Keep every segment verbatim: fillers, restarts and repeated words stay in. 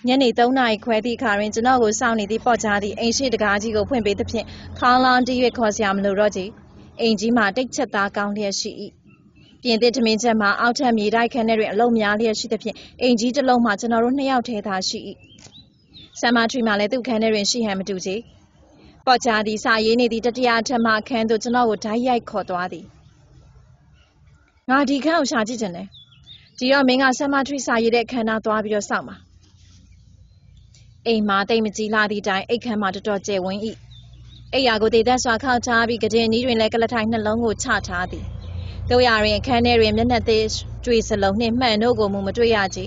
ညနေသုံးနာရီခွဲသည့်အခါတွင်ကျွန်တော်ကိုစောင့်နေသည့်ပေါ့ကြားသည်အိမ်ရှိတကားကြီးကိုဖွင့်ပေးသဖြင့်ခေါင်းလောင်းတီး၍ခေါ်စရာမလိုတော့ချေအိမ်ကြီးမှာတိတ်ချက်သားကောင်းလျက်ရှိ၏ပြင်သစ်ထမင်းချက်မှာအောက်ထပ်မြေတိုက်ခန်းထဲတွင်အလုံးများလျက်ရှိသဖြင့်အိမ်ကြီးတစ်လုံးမှာကျွန်တော်တို့နှစ်ယောက်ထဲသာရှိ၏ဆမ်မာထရီမှာလည်းသူ့ခန်းထဲတွင်ရှိဟန်မတူချေပေါ့ကြားသည်စာရေးနေသည့်တတိယထပ်မှခန်းသို့ကျွန်တော်ကိုဓာတ်ရိုက်ခေါ်သွားသည်ငါဒီခန်းကိုရှာကြည့်ချင်တယ်ဒီတော့မင်းကဆမ်မာထရီစာရေးတဲ့ခန်းသားသွားပြီးတော့စောင့်ပါအိမ်မှာတိတ်မကြီးလာသည့်တိုင်အိတ်ခမ်းမှာတော်တော်ကျယ်ဝန်း၏အိယာကိုတည်သက်စွာခောက်ထားပြီးကတင်နီးတွင်လည်းကလထိုင်နှလုံးကိုချထားသည်တို့ရရင်အခန်းထဲတွင်မျက်နှာသေးကြွေစလုံးနှင့်မှန်တို့ကိုမူမတွေ့ရကြ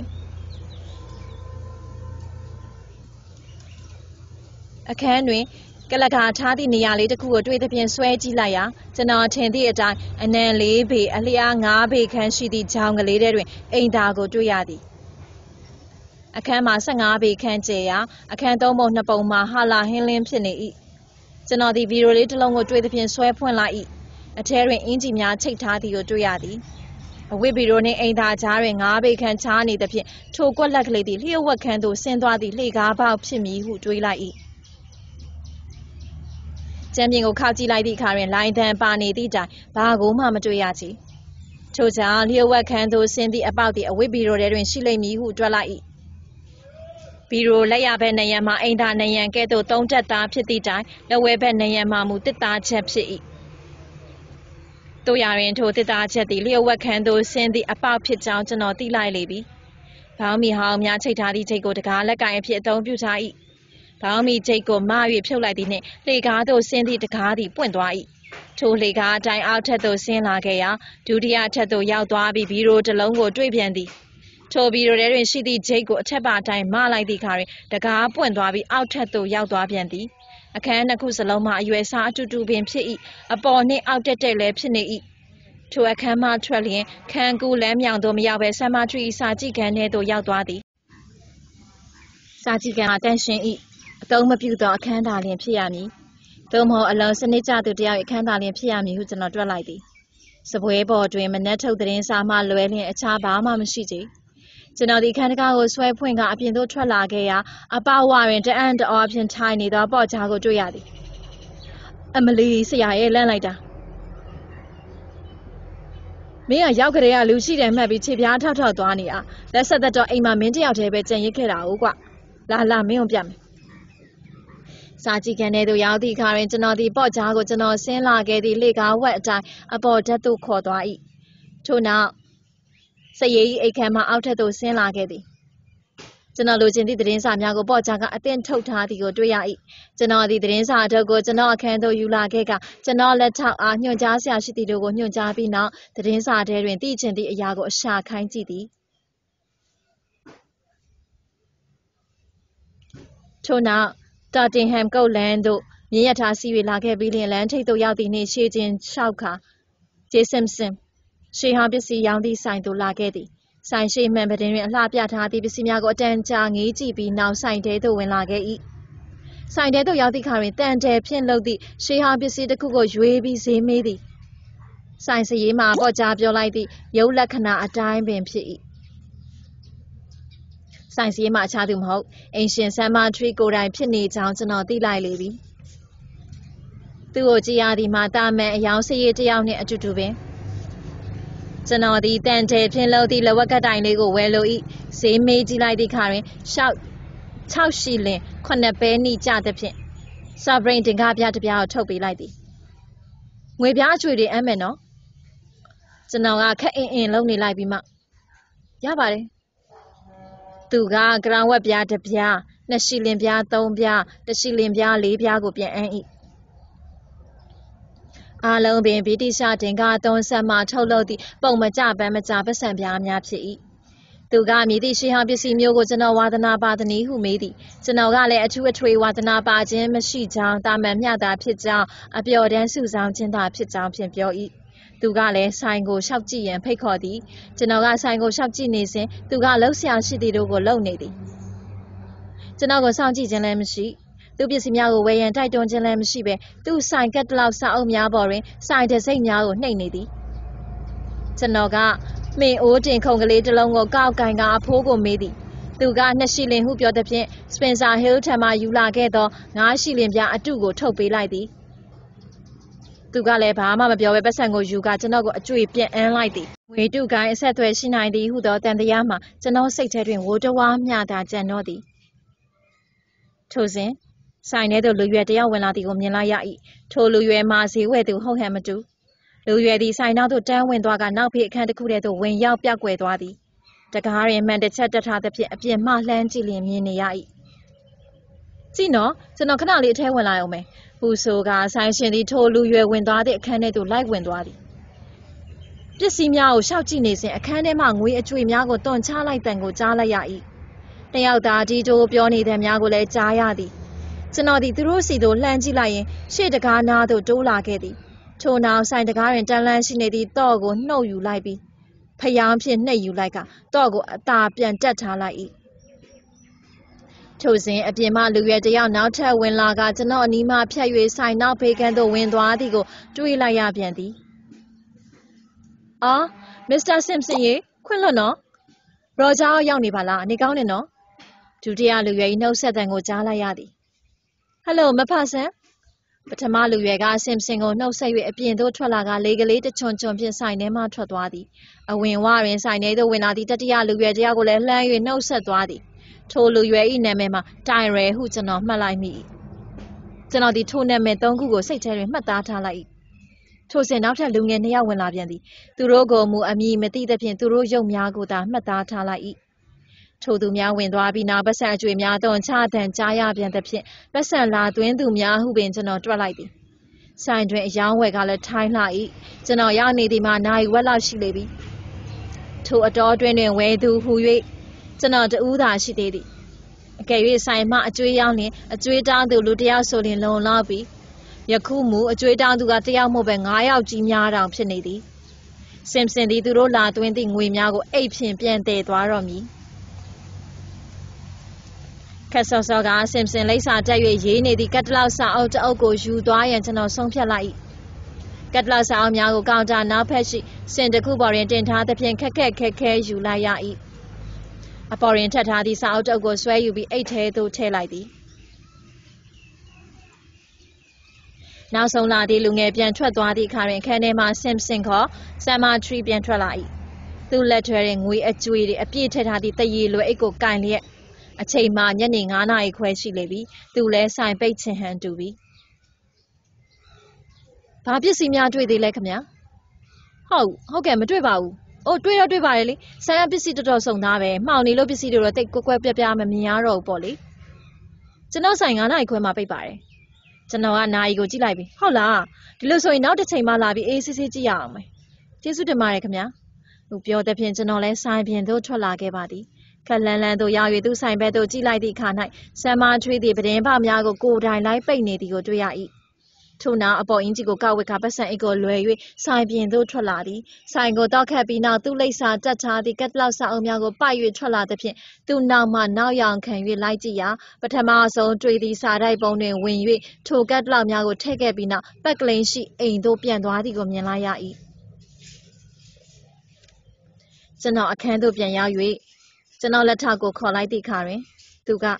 အခန်းတွင်ကလကာထားသည့်နေရာလေးတစ်ခုကိုတွေ့သဖြင့်ဆွဲကြည့်လိုက်ရာကျွန်တော်ထင်သည့်အတိုင်းအနံလေးပေအလျားငါးပေခန့်ရှိသည့်ဂျောင်ကလေးထဲတွင်အိမ်သားကိုတွေ့ရသည်အခန်းမှာဆယ့်ငါးပေခန့်ကျယ်ရာအခန်းသုံးပုံနှစ်ပုံမှာဟာလာဟင်းလင်းဖြစ်နေ၏ကျွန်တော်ဒီဗီဒီယိုလေးတစ်လုံးကိုတွေ့သဖြင့်ဆွဲဖွင့်လိုက်၏အထဲတွင်အင်ဂျီများချိတ်ထားသည်ကိုတွေ့ရသည်အဝတ်ဗီဒီယိုနှင့်အိမ်သားကြားတွင်ငါးပေခန့်ခြားနေသဖြင့်ထိုကွက်လက်ကလေးသည်လျှို့ဝှက်ခန်းသို့ဆင်းသွားသည့်လှေကားပေါက်ဖြစ်မည်ဟုတွေးလိုက်၏ကျမ်းပြင်ကိုခောက်ကြည့်လိုက်သည့်အခါတွင်လိုင်းသံပါနေသည့်တိုင်ဘာကိုမှမတွေ့ရချေထို့ကြောင့်လျှို့ဝှက်ခန်းသို့ဆင်းသည့်အပေါက်သည်အဝတ်ဗီဒီယိုထဲတွင်ရှိလိမ့်မည်ဟုတွက်လိုက်၏ဗီရိုလက်ရဘက်နံရံမှာအိမ်သာနံရံကဲ့သို့သုံးတက်သားဖြစ်သည့်တိုင်လက်ဝဲဘက်နံရံမှာမူတစ်သားချက်ဖြစ်၏တို့ရရင်ထိုတစ်သားချက်သည်လျှို့ဝှက်ခန်းသို့ဆင်းသည့်အပေါက်ဖြစ်ကြောင်းကျွန်တော်သိလိုက်လေပြီဘောင်းမီဟောင်းများချိတ်ထားသည့်ချိတ်ကိုတကားလက်ကင်အဖြစ်အသုံးပြုထား၏ဘောင်းမီချိတ်ကိုမ၍ဖြုတ်လိုက်သည်နှင့်လှေကားသို့ဆင်းသည့်တကားသည်ပွင့်သွား၏ထိုလှေကားအတိုင်းအောက်ထပ်သို့ဆင်းလာခဲ့ရာဒုတိယထပ်သို့ရောက်သွားပြီးဗီရိုတစ်လုံးကိုတွေ့ပြန်သည်ထိုဗီဒီယိုထဲတွင်ရှိသည့်ဂျိတ်ကိုအထက်ပါအတိုင်းမလိုက်သည့်အခါတွင်တကားပွင့်သွားပြီးအောက်ထပ်သို့ရောက်သွားပြန်သည်အခန်းနှစ်ခုစလုံးမှာအရွယ်စားအတူတူပင်ဖြစ်၏အပေါ်နှင့်အောက်တက်တက်လည်းဖြစ်နေ၏ထိုအခန်းမှထွက်လျင်ခန်းကူးလမ်းမြောင်သို့မရောက်ဘဲဆမ်မာထရီစာကြည့်ခန်းထဲသို့ရောက်သွားသည်စာကြည့်ခန်းမှာတန့်ရှင်း၏အသုံးမပြုသောအခန်းသာလျှင်ဖြစ်ရမည်သို့မဟုတ်အလုံးစနစ်ကျသူတယောက်အခန်းသာလျှင်ဖြစ်ရမည်ဟုကျွန်တော်တွက်လိုက်သည်စပွဲပေါ်တွင်မနက်ထုတ်သတင်းစာမှလွဲလျင်အခြားဘာမှမရှိချေကျွန်တော်ဒီခန်းတကားကိုဆွဲဖွင့်ကအပြင်သို့ထွက်လာခဲ့ရာအပေါဝတွင်တအံ့တအောဖြင့်ထိုင်နေသောပေါ့ကြားကိုတွေ့ရသည်အမလီဆရာရဲ့လန့်လိုက်တာမင်းကရောက်ကြတဲ့ကလူရှိတယ်မှတ်ပြီးခြေပြားထောက်ထောက်သွားနေတာလက်ဆက်သက်တော့အိမ်မှာမင်းတယောက်တည်းပဲကြံရစ်ခဲ့တာဟုတ်ကွလာလာမင်းကိုပြမယ်စာကြည့်ခန်းထဲသို့ရောက်သည့်အခါတွင်ကျွန်တော်ဒီပေါ့ကြားကိုကျွန်တော်ဆင်းလာခဲ့သည့်လေကားဝက်အတိုင်းအပေါ်ဓာတ်သို့ခေါ်သွား၏ထို့နောက်စရေး၏အိတ်ခမ်းမှအောက်ထပ်သို့ဆင်းလာခဲ့သည်ကျွန်တော်လိုချင်သည့်သတင်းစာများကိုပေါ့ကြားကအသင့်ထုတ်ထားသည်ကိုတွေ့ရ၏ကျွန်တော်သည်သတင်းစာအထုပ်ကိုကျွန်တော်အခန်းသို့ယူလာခဲ့ကကျွန်တော်လက်ထောက်အားညွှန်ကြားဆရာရှိသည်တို့ကိုညွှန်ကြားပြီးနောက်သတင်းစာထဲတွင်သိချင်သည့်အရာကိုအရှာခိုင်းကြည့်သည်ထို့နောက်တာတင်ဟမ်ကုတ်လန်းသို့မြင်းရထားစီး၍လာခဲ့ပြီးလျှင်လမ်းထိပ်သို့ရောက်သည့်နှင့်ရှေ့ချင်းလျှောက်ခါဂျေဆင်ဆင်ရှေးဟောင်းပစ္စည်းရောင်းသည့်ဆိုင်သို့လာခဲ့သည်ဆိုင်ရှိမှန်ပတင်းတွင်အလှပြထားသည့်ပစ္စည်းများကိုအတန်ကြာငေးကြည့်ပြီးနောက်ဆိုင်ထဲသို့ဝင်လာခဲ့၏ဆိုင်ထဲသို့ရောက်သည့်အခါတွင်တန်တယ်ဖြင့်လုပ်သည့်ရှေးဟောင်းပစ္စည်းတစ်ခုကိုရွေးပြီးဈေးမေးသည်ဆိုင်စရေးမှာပေါ့ကြားပြောလိုက်သည့်ရုပ်လက္ခဏာအတိုင်းပင်ဖြစ်၏ဆိုင်စရေးမှာအခြားသူမဟုတ်အင်ရှင်ဆမ်မာထရီကိုယ်တိုင်ဖြစ်နေကြောင်းကျွန်တော်သိလိုက်လေပြီသူ့ကိုကြည့်ရသည်မှာတာမန်အယောင်စရေးတစ်ယောက်နှင့်အတူတူပင်ကျွန်တော်ဒီတန်တယ်ဖြင့်လုပ်သည့်လဝက်ကတိုင်လေးကိုဝယ်လို၏ဈေးမေးကြည့်လိုက်သည့်အခါတွင်ရှောက်ခြောက်ရှီလင်ခုနှစ်ပဲနီကျသဖြင့်ဆာဗရိန်တင်ကားပြတစ်ပြားကိုထုတ်ပေးလိုက်သည်ငွေပြားအချွေတွေအမ်းမယ်နော်ကျွန်တော်ကခက်အင်းအင်းလုံနေလိုက်ပြီးမှရပါတယ်သူကကရောင်ဝက်ပြားတစ်ပြားနှစ်ရှီလင်ပြားသုံးပြားတစ်ရှီလင်ပြားလေးပြားကိုပြန်အမ်း၏အားလုံးပင်ဗြိတိရှတင်ကားသုံးဆက်မှထုတ်လုပ်သည့်ပုံမကျပန်းမကျပတ်စံပြားများဖြစ်၏သူကမြည်သည့်ရှေးဟောင်းပစ္စည်းမျိုးကိုကျွန်တော်ဝါသနာပါသည်ဟုမေးသည်ကျွန်တော်ကလည်းအထူးအထွေဝါသနာပါခြင်းမရှိကြောင်းတာမန်မျှတာဖြစ်ကြောင်းအပျော်တမ်းစုဆောင်ခြင်းသာဖြစ်ကြောင်းဖြင့်ပြော၏သူကလည်းဆိုင်ကိုရှောက်ကြည့်ရန်ဖိတ်ခေါ်သည်ကျွန်တော်ကဆိုင်ကိုရှောက်ကြည့်နေစဉ်သူကလှုပ်ရှားရှိသည်တို့ကိုလှုပ်နေသည်ကျွန်တော်ကိုစောင့်ကြည့်ခြင်းလည်းမရှိသူပစ္စည်းများကိုဝယ်ရန်တိုက်တွန်းခြင်းလည်းမရှိဘဲသူ့ဆိုင်ကတ်တလောက်စာအုပ်များပေါ်တွင်ဆိုင်တစိမ့်များကိုနှိပ်နေသည်ကျွန်တော်ကမင်းအိုးတင်ခုံကလေးတစ်လုံးကိုကောက်ကင်ကအဖိုးကိုမေးသည်သူကနှစ်ရှိလင်ဟုပြောသဖြင့်စပင်ဆာဟီးလ်ထံမှယူလာခဲ့သောငါးရှိလင်ပြအတုကိုထုတ်ပေးလိုက်သည်သူကလည်းဘာမှမပြောဘဲပတ်စံကိုယူကကျွန်တော်ကိုအကျွေပြန်အန်းလိုက်သည်ငွေတုကိုင်းအဆက်အသွယ်ရှိနိုင်သည်ဟုသောတန်တရားမှာကျွန်တော်စိတ်ထဲတွင်ဝိုးတဝါမျှသာကြံတော့သည်ထိုစဉ်ဆိုင်ထဲသို့လူရွယ်တယောက်ဝင်လာသည်ကိုမြင်လိုက်ရ၏ထိုလူရွယ်မှာဈေးဝယ်သူဟုတ်ဟန်မတူလူရွယ်သည်ဆိုင်နောက်သို့တန်းဝင်သွားကနောက်ဖေးအခန်းတစ်ခုထဲသို့ဝင်ရောက်ပြောက်ကွယ်သွားသည်တကားတွင်မှန်တစ်ချက်တက်ထားသဖြင့်အပြင်မှလှမ်းကြည့်လျင်မြင်နေရ၏ကြည့်နော်ကျွန်တော်ခဏလေးအထဲဝင်လာအောင်မယ်ဟူဆိုကဆိုင်ရှင်သည်ထိုလူရွယ်ဝင်သွားသည့်အခန်းထဲသို့လိုက်ဝင်သွားသည်ပစ္စည်းများကိုရှောက်ကြည့်နေစဉ်အခန်းထဲမှငွေအကျွေများကိုတွန်ချလိုက်တန်ကိုကြားလိုက်ရ၏တယောက်သားဒီတိုးပြောနေတဲ့များကိုလည်းကြားရသည်ကျွန်တော်သည်သူတို့စီသို့လှမ်းကြည့်လိုက်ရင်ရှေ့တကားနားသို့တိုးလာခဲ့သည်ထိုနောက်ဆိုင်တကားတွင်တန်လန်းရှိနေသည့်တော့ကိုနှုတ်ယူလိုက်ပြီးဖျောင်းဖြင့်နှိပ်ယူလိုက်ကတော့ကိုအသာပြန်တက်ထားလိုက်၏ထိုစဉ်အပြင်မှလူရွယ်တယောက်နောက်ထပ်ဝင်လာကကျွန်တော်အနီးမှဖြတ်၍ဆိုင်နောက်ဖေးကန်းသို့ဝင်သွားသည်ကိုတွေးလိုက်ရပြန်သည်အော်မစ္စတာဆင်ဆင်ရေခွင့်လွှတ်နော်ရောဂျာရောက်နေပါလားနေကောင်းနေနော်ဒုတိယလူရွယ်၏နှုတ်ဆက်သံကိုကြားလိုက်ရသည်ဟယ်လိုမဖဆန်ပထမလူရွယ်ကဆင်ဆင်ကိုနှုတ်ဆက်၍အပြင်သို့ထွက်လာကလေကလေးတချွန်ချွန်ဖြင့်ဆိုင်ထဲမှထွက်သွားသည်အဝင်ဝတွင်ဆိုင်ထဲသို့ဝင်လာသည့်တတိယလူရွယ်တယောက်ကိုလည်းလှမ်း၍နှုတ်ဆက်သွားသည်ထိုလူရွယ်၏နာမည်မှာတိုင်ရယ်ဟုကျွန်တော်မှတ်လိုက်မိ၏ကျွန်တော်ဒီထိုနာမည်သုံးခုကိုစိတ်ထဲတွင်မှတ်သားထားလိုက်၏ထိုစဉ်နောက်ထပ်လူငယ်နှစ်ယောက်ဝင်လာပြန်သည်သူတို့ကိုမူအမည်မသိသဖြင့်သူတို့ရုပ်များကိုသာမှတ်သားထားလိုက်၏ထိုသူများဝင်သွားပြီးနောက်ပတ်စံအကျွေများသွန်ချသံကြားရပြန်သဖြင့်ပတ်စံလာသွင်းသူများဟုပင်ကျွန်တော်တွက်လိုက်သည်ဆိုင်တွင်အယောင်းဝယ်ကလည်းထိုင်းလှ၏ကျွန်တော်ရောက်နေသည်မှာနိုင်ဝက်လောက်ရှိလေပြီထိုအတော်တွင်တွင်ဝယ်သူဟူ၍ကျွန်တော်တဦးသာရှိသေးသည်အကယ်၍ဆိုင်မှအကျွေးရောက်လျင်အကျွေးတောင်းသူလူတယောက်ဆိုရင်လုံလောက်ပြီယခုမူအကျွေးတောင်းသူကတယောက်မို့ပဲငါးယောက်ကြီးများတောင်ဖြစ်နေသည်ဆင်ဆင်သည်သူတို့လာသွင်းသည့်ငွေများကိုအိတ်ဖြင့်ပြန်တည်သွားတော့မည်ခက်စောစောကဆင်ဆင်လိပ်စာတက်၍ရေးနေသည့်ကတ်တလောက်စာအုပ်တအုပ်ကိုယူသွားရန်ကျွန်တော်ဆုံးဖြတ်လိုက်၏ကတ်တလောက်စာအုပ်များကိုကောင်တာနောက်ဖက်ရှိစင်တစ်ခုပေါ်တွင်တင်ထားသဖြင့်ခက်ခက်ခဲခဲယူလိုက်ရ၏အပေါ်တွင်ထပ်ထားသည့်စာအုပ်တအုပ်ကိုဆွဲယူပြီးအိတ်ထဲသို့ထည့်လိုက်သည်နောက်ဆုံးလာသည့်လူငယ်ပြန်ထွက်သွားသည့်အခါတွင်ခန်းထဲမှဆင်ဆင်ခေါ်ဆမ်မာထရီပြန်ထွက်လာ၏သူ့လက်ထဲတွင်ငွေအကျွေတွေအပြည့်ထည့်ထားသည့်တရေလွယ်အိတ်ကိုကင်လျက်အချိန်မှညနေငါးနာရီခွဲရှိလေပြီသူလည်းဆိုင်ပိတ်ချင်ဟန်တူပြီဘာပစ္စည်းများတွေ့သေးလဲခင်ဗျာဟုတ်ဟုတ်ကဲ့မတွေ့ပါဘူးအိုးတွေ့တော့တွေ့ပါတယ်လေဆိုင်ရပစ္စည်းတော်တော်စုံသားပဲမှောင်နေလို့ပစ္စည်းတွေတော့တိတ်ကွက်ကွက်ပြပြမမြင်ရတော့ဘူးပေါ့လေကျွန်တော်ဆိုင်ငါးနာရီခွဲမှပိတ်ပါတယ်ကျွန်တော်ကနာရီကိုကြည့်လိုက်ပြီဟုတ်လားဒီလိုဆိုရင်နောက်တစ်ချိန်မှလာပြီးအေးဆေးဆေးကြည့်ရအောင်မယ်ကျေးဇူးတင်ပါတယ်ခင်ဗျာသူပြောတဲ့ဖြင့်ကျွန်တော်လည်းဆိုင်ပြင်သို့ထွက်လာခဲ့ပါသည်ခက်လန်းလန်းသို့ရောက်၍သူဆိုင်ဘက်သို့ကြည့်လိုက်သည့်အခါ၌ဆမ်မာထွေးသည့်ပဒင်းပများကိုကိုယ်တိုင်လိုက်ပိတ်နေသည်ကိုတွေ့ရ၏ထို့နောက်အပေါ်အင်ကြီးကိုကောက်ဝက်ကပတ်စံအိတ်ကိုလွယ်၍ဆိုင်ပြင်သို့ထွက်လာသည်ဆိုင်ကိုတောက်ခတ်ပြီးနောက်သူ့လိပ်စာတက်ထားသည့်ကတ်လောက်စာအုပ်များကိုပိုက်၍ထွက်လာသဖြင့်သူနောက်မှနောက်ယောင်ခံ၍လိုက်ကြည့်ရာပထမဆုံးတွေ့သည့်စာတိုက်ပုံတွင်ဝင်၍ထိုကတ်လောက်များကိုထည့်ခဲ့ပြီးနောက်ပက်ကလင်းရှိအိမ်သို့ပြန်သွားသည်ကိုမြင်လိုက်ရ၏ကျွန်တော်အခန်းသို့ပြန်ရောက်၍ကျွန်တော်လက်ထောက်ကိုခေါ်လိုက်သည့်အခါတွင်သူက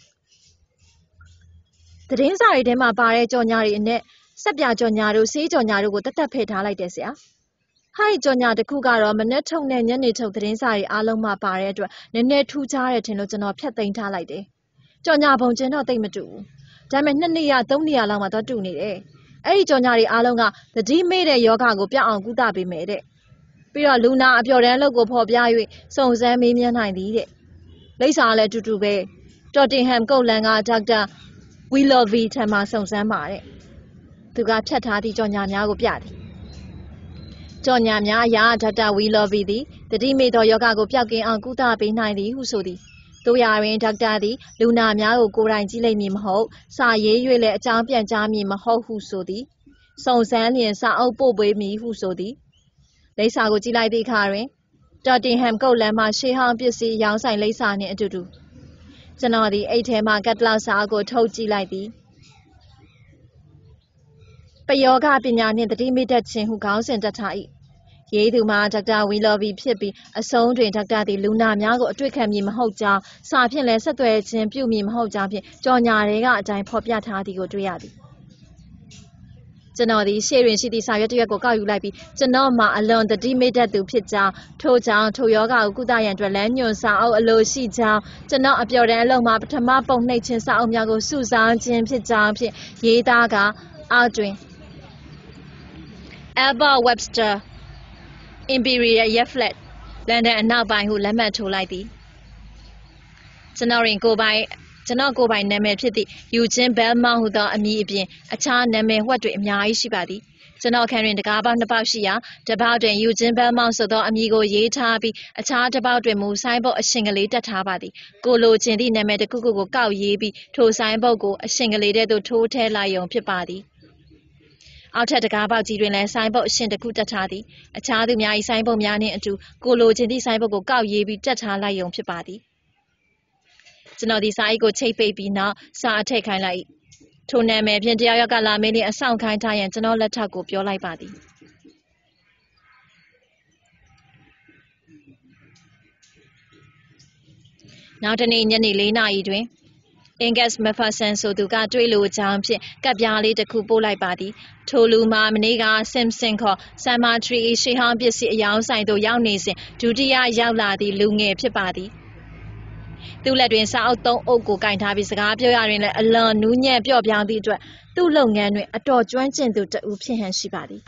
သတင်းစာတွေထဲမှာပါတဲ့ကြော်ညာတွေအနက်စက်ပြကြော်ညာတို့ဆေးကြော်ညာတို့ကိုတတ်တတ်ဖယ်ထားလိုက်တယ်ဆရာ။ဟာဒီကြော်ညာတစ်ခုကတော့မနက်ထုတ်နဲ့ညနေထုတ်သတင်းစာတွေအားလုံးမှာပါတဲ့အတွက်နည်းနည်းထူးခြားတဲ့ထင်လို့ကျွန်တော်ဖြတ်သိမ်းထားလိုက်တယ်။ကြော်ညာပုံကျင်းတော့တိတ်မတူဘူး။ဒါပေမဲ့နှစ်နေရသုံးနေရလောက်မှတော့တူနေတယ်။အဲ့ဒီကြော်ညာတွေအားလုံးကသတိမေ့တဲ့ယောဂကိုပြောင်းအောင်ကုသပေးမယ်တဲ့။ပြီးတော့လူနာအပျော်တမ်းလုပ်ကိုဖော်ပြ၍စုံစမ်းမေးမြန်းနိုင်သည်တဲ့။လိပ်စာလည်းအတူတူပဲ။တော်တင်ဟမ်ကုတ်လန်ကဒေါက်တာဝီလော်ဗီထံမှစုံစမ်းပါတဲ့။သူကဖြတ်ထားသည့်ကြော်ညာများကိုပြသည်ကြော်ညာများအရာဒေါက်တာဝီလော်ဗီသည်တတိမေသောယောဂကိုပျောက်ကင်းအောင်ကုသပေးနိုင်သည်ဟုဆိုသည်တို့ရာတွင်ဒေါက်တာသည်လူနာများကိုကိုယ်တိုင်ကြည့်လိမ့်မည်မဟုတ်စာရေး၍လည်းအကြောင်းပြန်ကြားမည်မဟုတ်ဟုဆိုသည်စုံစမ်းလျင်စာအုပ်ပို့ပေးမည်ဟုဆိုသည်လိပ်စာကိုကြည့်လိုက်သည့်အခါတွင်တော်တင်ဟမ်ကုတ်လန်မှရှေးဟောင်းပစ္စည်းရောင်းဆိုင်လိပ်စာနှင့်အတူတူကျွန်တော်သည်အိတ်ထဲမှကတ်တလောက်စာအုပ်ကိုထုတ်ကြည့်လိုက်သည်ပယောဂပညာနှင့်တတိမိတတ်ခြင်းဟုခေါင်းစဉ်တက်ထား၏ရေးသူမှာဒေါက်တာဝီလော်ဘီဖြစ်ပြီးအဆုံးတွင်ဒေါက်တာသည်လူနာများကိုအတွေ့ခံမည်မဟုတ်ကြောင်းစာဖြင့်လည်းဆက်သွယ်ခြင်းပြုမည်မဟုတ်ကြောင်းဖြင့်ကြော်ညာတွေကအတိုင်းဖော်ပြထားသည်ကိုတွေ့ရသည်ကျွန်တော်သည်ရှေ့တွင်ရှိသည့်စာရွက်တစ်ရွက်ကိုကောက်ယူလိုက်ပြီးကျွန်တော်မှာအလွန်တတိမိတ္တသူဖြစ်ကြောင်းထို့ကြောင့်ထိုယောဂကိုကုသရန်အတွက်လမ်းညွှန်စာအုပ်အလိုရှိကြောင်းကျွန်တော်အပျော်တမ်းအလုံးမှာပထမပုံနှိပ်ခြင်းစာအုပ်များကိုစုဆောင်းခြင်းဖြစ်ကြောင်းဖြင့်ရေးသားကအောက်တွင် Albert Webster Imperial Yeflet လန်ဒန်အနောက်ပိုင်းဟုလက်မှတ်ထိုးလိုက်သည်ကျွန်တော်ရင်ကိုပိုင်ကျွန်တော်ကိုယ်ပိုင်နာမည်ဖြစ်သည့်ယူချင်းဘဲလ်မောင်ဟူသောအမည်အပြင်အခြားနာမည်ဝှက်တွေအများကြီးရှိပါသည်ကျွန်တော်ခန်းတွင်တကားပေါက်နှစ်ပေါက်ရှိရာတစ်ပေါက်တွင်ယူချင်းဘဲလ်မောင်ဆိုသောအမည်ကိုရေးထားပြီးအခြားတစ်ပေါက်တွင်မူဆိုင်ဘုတ်အရှင်ကလေးတက်ထားပါသည်ကိုလိုချင်သည့်နာမည်တစ်ခုခုကိုကောက်ရေးပြီးထိုဆိုင်ဘုတ်ကိုအရှင်ကလေးတဲ့သို့ထိုးထည့်လိုက်ရုံဖြစ်ပါသည်အောက်ထပ်တကားပေါက်ကြီးတွင်လည်းဆိုင်ဘုတ်အရှင်တစ်ခုတက်ထားသည်အခြားသူများ၏ဆိုင်ဘုတ်များနှင့်အတူကိုလိုချင်သည့်ဆိုင်ဘုတ်ကိုကောက်ရေးပြီးတက်ထားလိုက်ရုံဖြစ်ပါသည်ကျွန်တော်ဒီစာအိတ်ကိုချိတ်ပိတ်ပြီးနောက်စာအထည့်ခိုင်းလိုက်ထိုနာမည်ဖြင့်တယောက်ယောက်ကလာမင်းလေးအဆောင်ခိုင်းထားရန်ကျွန်တော်လက်ထပ်ကိုပြောလိုက်ပါသည်နောက်တနေ့ညနေလေးနာရီတွင်Angus Macpherson ဆိုသူကတွေ့လိုကြောင်းဖြင့်ကပ်ပြားလေးတစ်ခုပို့လိုက်ပါသည်ထိုလူမှာမနေ့က Simpson ခေါ် Cemetery ရှေးဟောင်းပစ္စည်းအယောင်းဆိုင်သို့ရောက်နေစဉ်ဒုတိယရောက်လာသည့်လူငယ်ဖြစ်ပါသည်သူ့လက်တွင်စာအုပ်သုံးအုပ်ကိုကင်ထားပြီးစကားပြောရတွင်လည်းအလွန်နူးညံ့ပျော့ပြောင်းသည့်အတွက်သူ့လုပ်ငန်းတွင်အတော်ကျွမ်းကျင်သူတဦးဖြစ်ဟန်ရှိပါသည်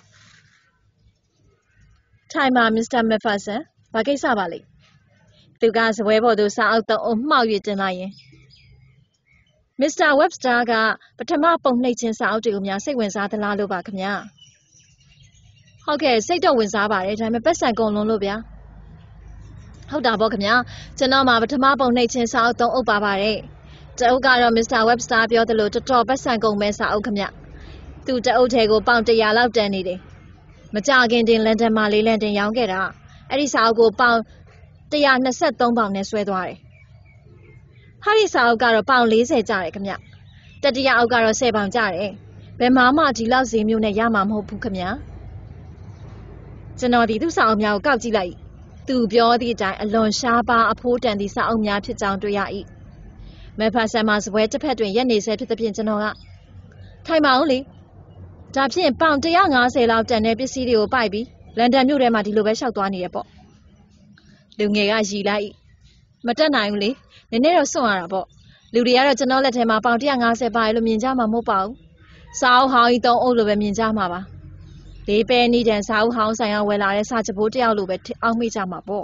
ထိုင်ပါ Mr. Macpherson ဘာကိစ္စပါလိမ့်သူကစပွဲပေါ်သို့စာအုပ်သုံးအုပ်မှောက်၍တင်လိုက်ရင် Mr. Webster ကပထမပုံနှိပ်ခြင်းစာအုပ်တွေကိုများစိတ်ဝင်စားသလားလို့ပါခင်ဗျာဟုတ်ကဲ့စိတ်တော့ဝင်စားပါတယ်ဒါပေမဲ့ပတ်စံကုန်လွန်းလို့ဗျာဟုတ်တာပေါ့ခင်ဗျာကျွန်တော်မှာပထမပုံနှိပ်ခြင်းစာအုပ်သုံးအုပ်ပါပါတယ်တအုပ်ကတော့ Mr. Webster ပြောသလိုတော်တော်ပတ်စံကုန်မဲ့စာအုပ်ခင်ဗျသူတအုပ်ထဲကိုပေါင်တရာလောက်တန်နေတယ်မကြခင်တင်လန်ဒန်မှာလေးလန်တင်ရောင်းခဲ့တာအဲ့ဒီစာအုပ်ကိုပေါင်one hundred twenty-threeပေါင်နဲ့ဆွဲသွားတယ်ဟာဒီစာအုပ်ကတော့ပေါင်fortyကျတယ်ခင်ဗျတတိယအုပ်ကတော့tenပေါင်ကျတယ်ဘယ်မှမှဒီလောက်ဈေးမျိုးနဲ့ရမှာမဟုတ်ဘူးခင်ဗျကျွန်တော်ဒီသူ့စာအုပ်များကိုကောက်ကြည့်လိုက်သူပြောသည့်အတိုင်းအလွန်ရှားပါအဖိုးတန်သည့်စာအုပ်များဖြစ်ကြောင်းတွေ့ရ၏မက်ဖာဆန်မှာစပွဲတစ်ဖက်တွင်ရက်နေဆဲဖြစ်သဖြင့်ကျွန်တော်ကထိုင်ပါဦးလေဒါဖြင့်ပေါင်one hundred fiftyလောက်တန်တဲ့ပစ္စည်းတွေကိုပိုက်ပြီးလန်ဒန်မြို့ထဲမှာဒီလိုပဲရှောက်သွားနေရပေါ့လူငယ်ကရည်လိုက်မတက်နိုင်ဘူးလေနည်းနည်းတော့စွန့်ရတာပေါ့လူတွေကတော့ကျွန်တော်လက်ထဲမှာပေါင်one hundred fiftyပါတယ်လို့မြင်ကြမှာမဟုတ်ပါဘူးစာအုပ်ဟောင်းကြီးသုံးအုပ်လိုပဲမြင်ကြမှာပါလေးပဲနီးတန်စာအုပ်ဟောင်းဆိုင်ကဝယ်လာတဲ့စာချပိုးတယောက်လိုပဲအောက်မိကြမှာပေါ့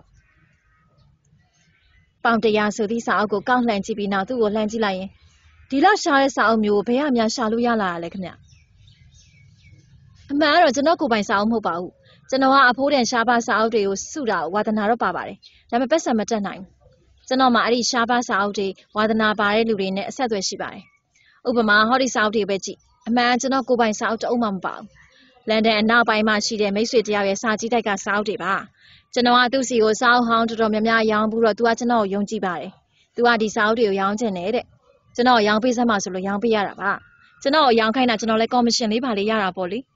ပေါင်one hundredဆိုသည့်စာအုပ်ကိုကောက်လှန်ကြည့်ပြီးနောက်သူ့ကိုလှမ်းကြည့်လိုက်ရင်ဒီလောက်ရှားတဲ့စာအုပ်မျိုးကိုဘယ်အများရှာလို့ရလာတာလဲခင်ဗျအမှန်ကတော့ကျွန်တော်ကိုယ်ပိုင်စာအုပ်မဟုတ်ပါဘူးကျွန်တော်ကအဖိုးတန်ရှားပါစာအုပ်တွေကိုစုတာဝါသနာတော့ပါပါတယ်ဒါပေမဲ့ပတ်စံမတက်နိုင်ဘူးကျွန်တော်မှအဲ့ဒီရှားပါစာအုပ်တွေဝါသနာပါတဲ့လူတွေနဲ့အဆက်အသွယ်ရှိပါတယ်ဥပမာဟောဒီစာအုပ်တွေပဲကြည့်အမှန်ကျွန်တော်ကိုယ်ပိုင်စာအုပ်တအုပ်မှမပါဘူးလန်ဒန်အနောက်ပိုင်းမှာရှိတဲ့မိတ်ဆွေတယောက်ရဲ့စာကြည့်တိုက်ကစာအုပ်တွေပါကျွန်တော်ကသူ့စီကိုစာအုပ်ဟောင်းတော်တော်များများရောင်းပြီးတော့သူကကျွန်တော်ကိုယုံကြည်ပါတယ်သူကဒီစာအုပ်တွေကိုရောင်းချင်တယ်တဲ့ကျွန်တော်ရောင်းပေးစမ်းပါဆိုလို့ရောင်းပေးရတာပါကျွန်တော်ရောင်းခိုင်းတာကျွန်တော်လည်းကော်မရှင်လေးပါလေးရတာပေါ့လေ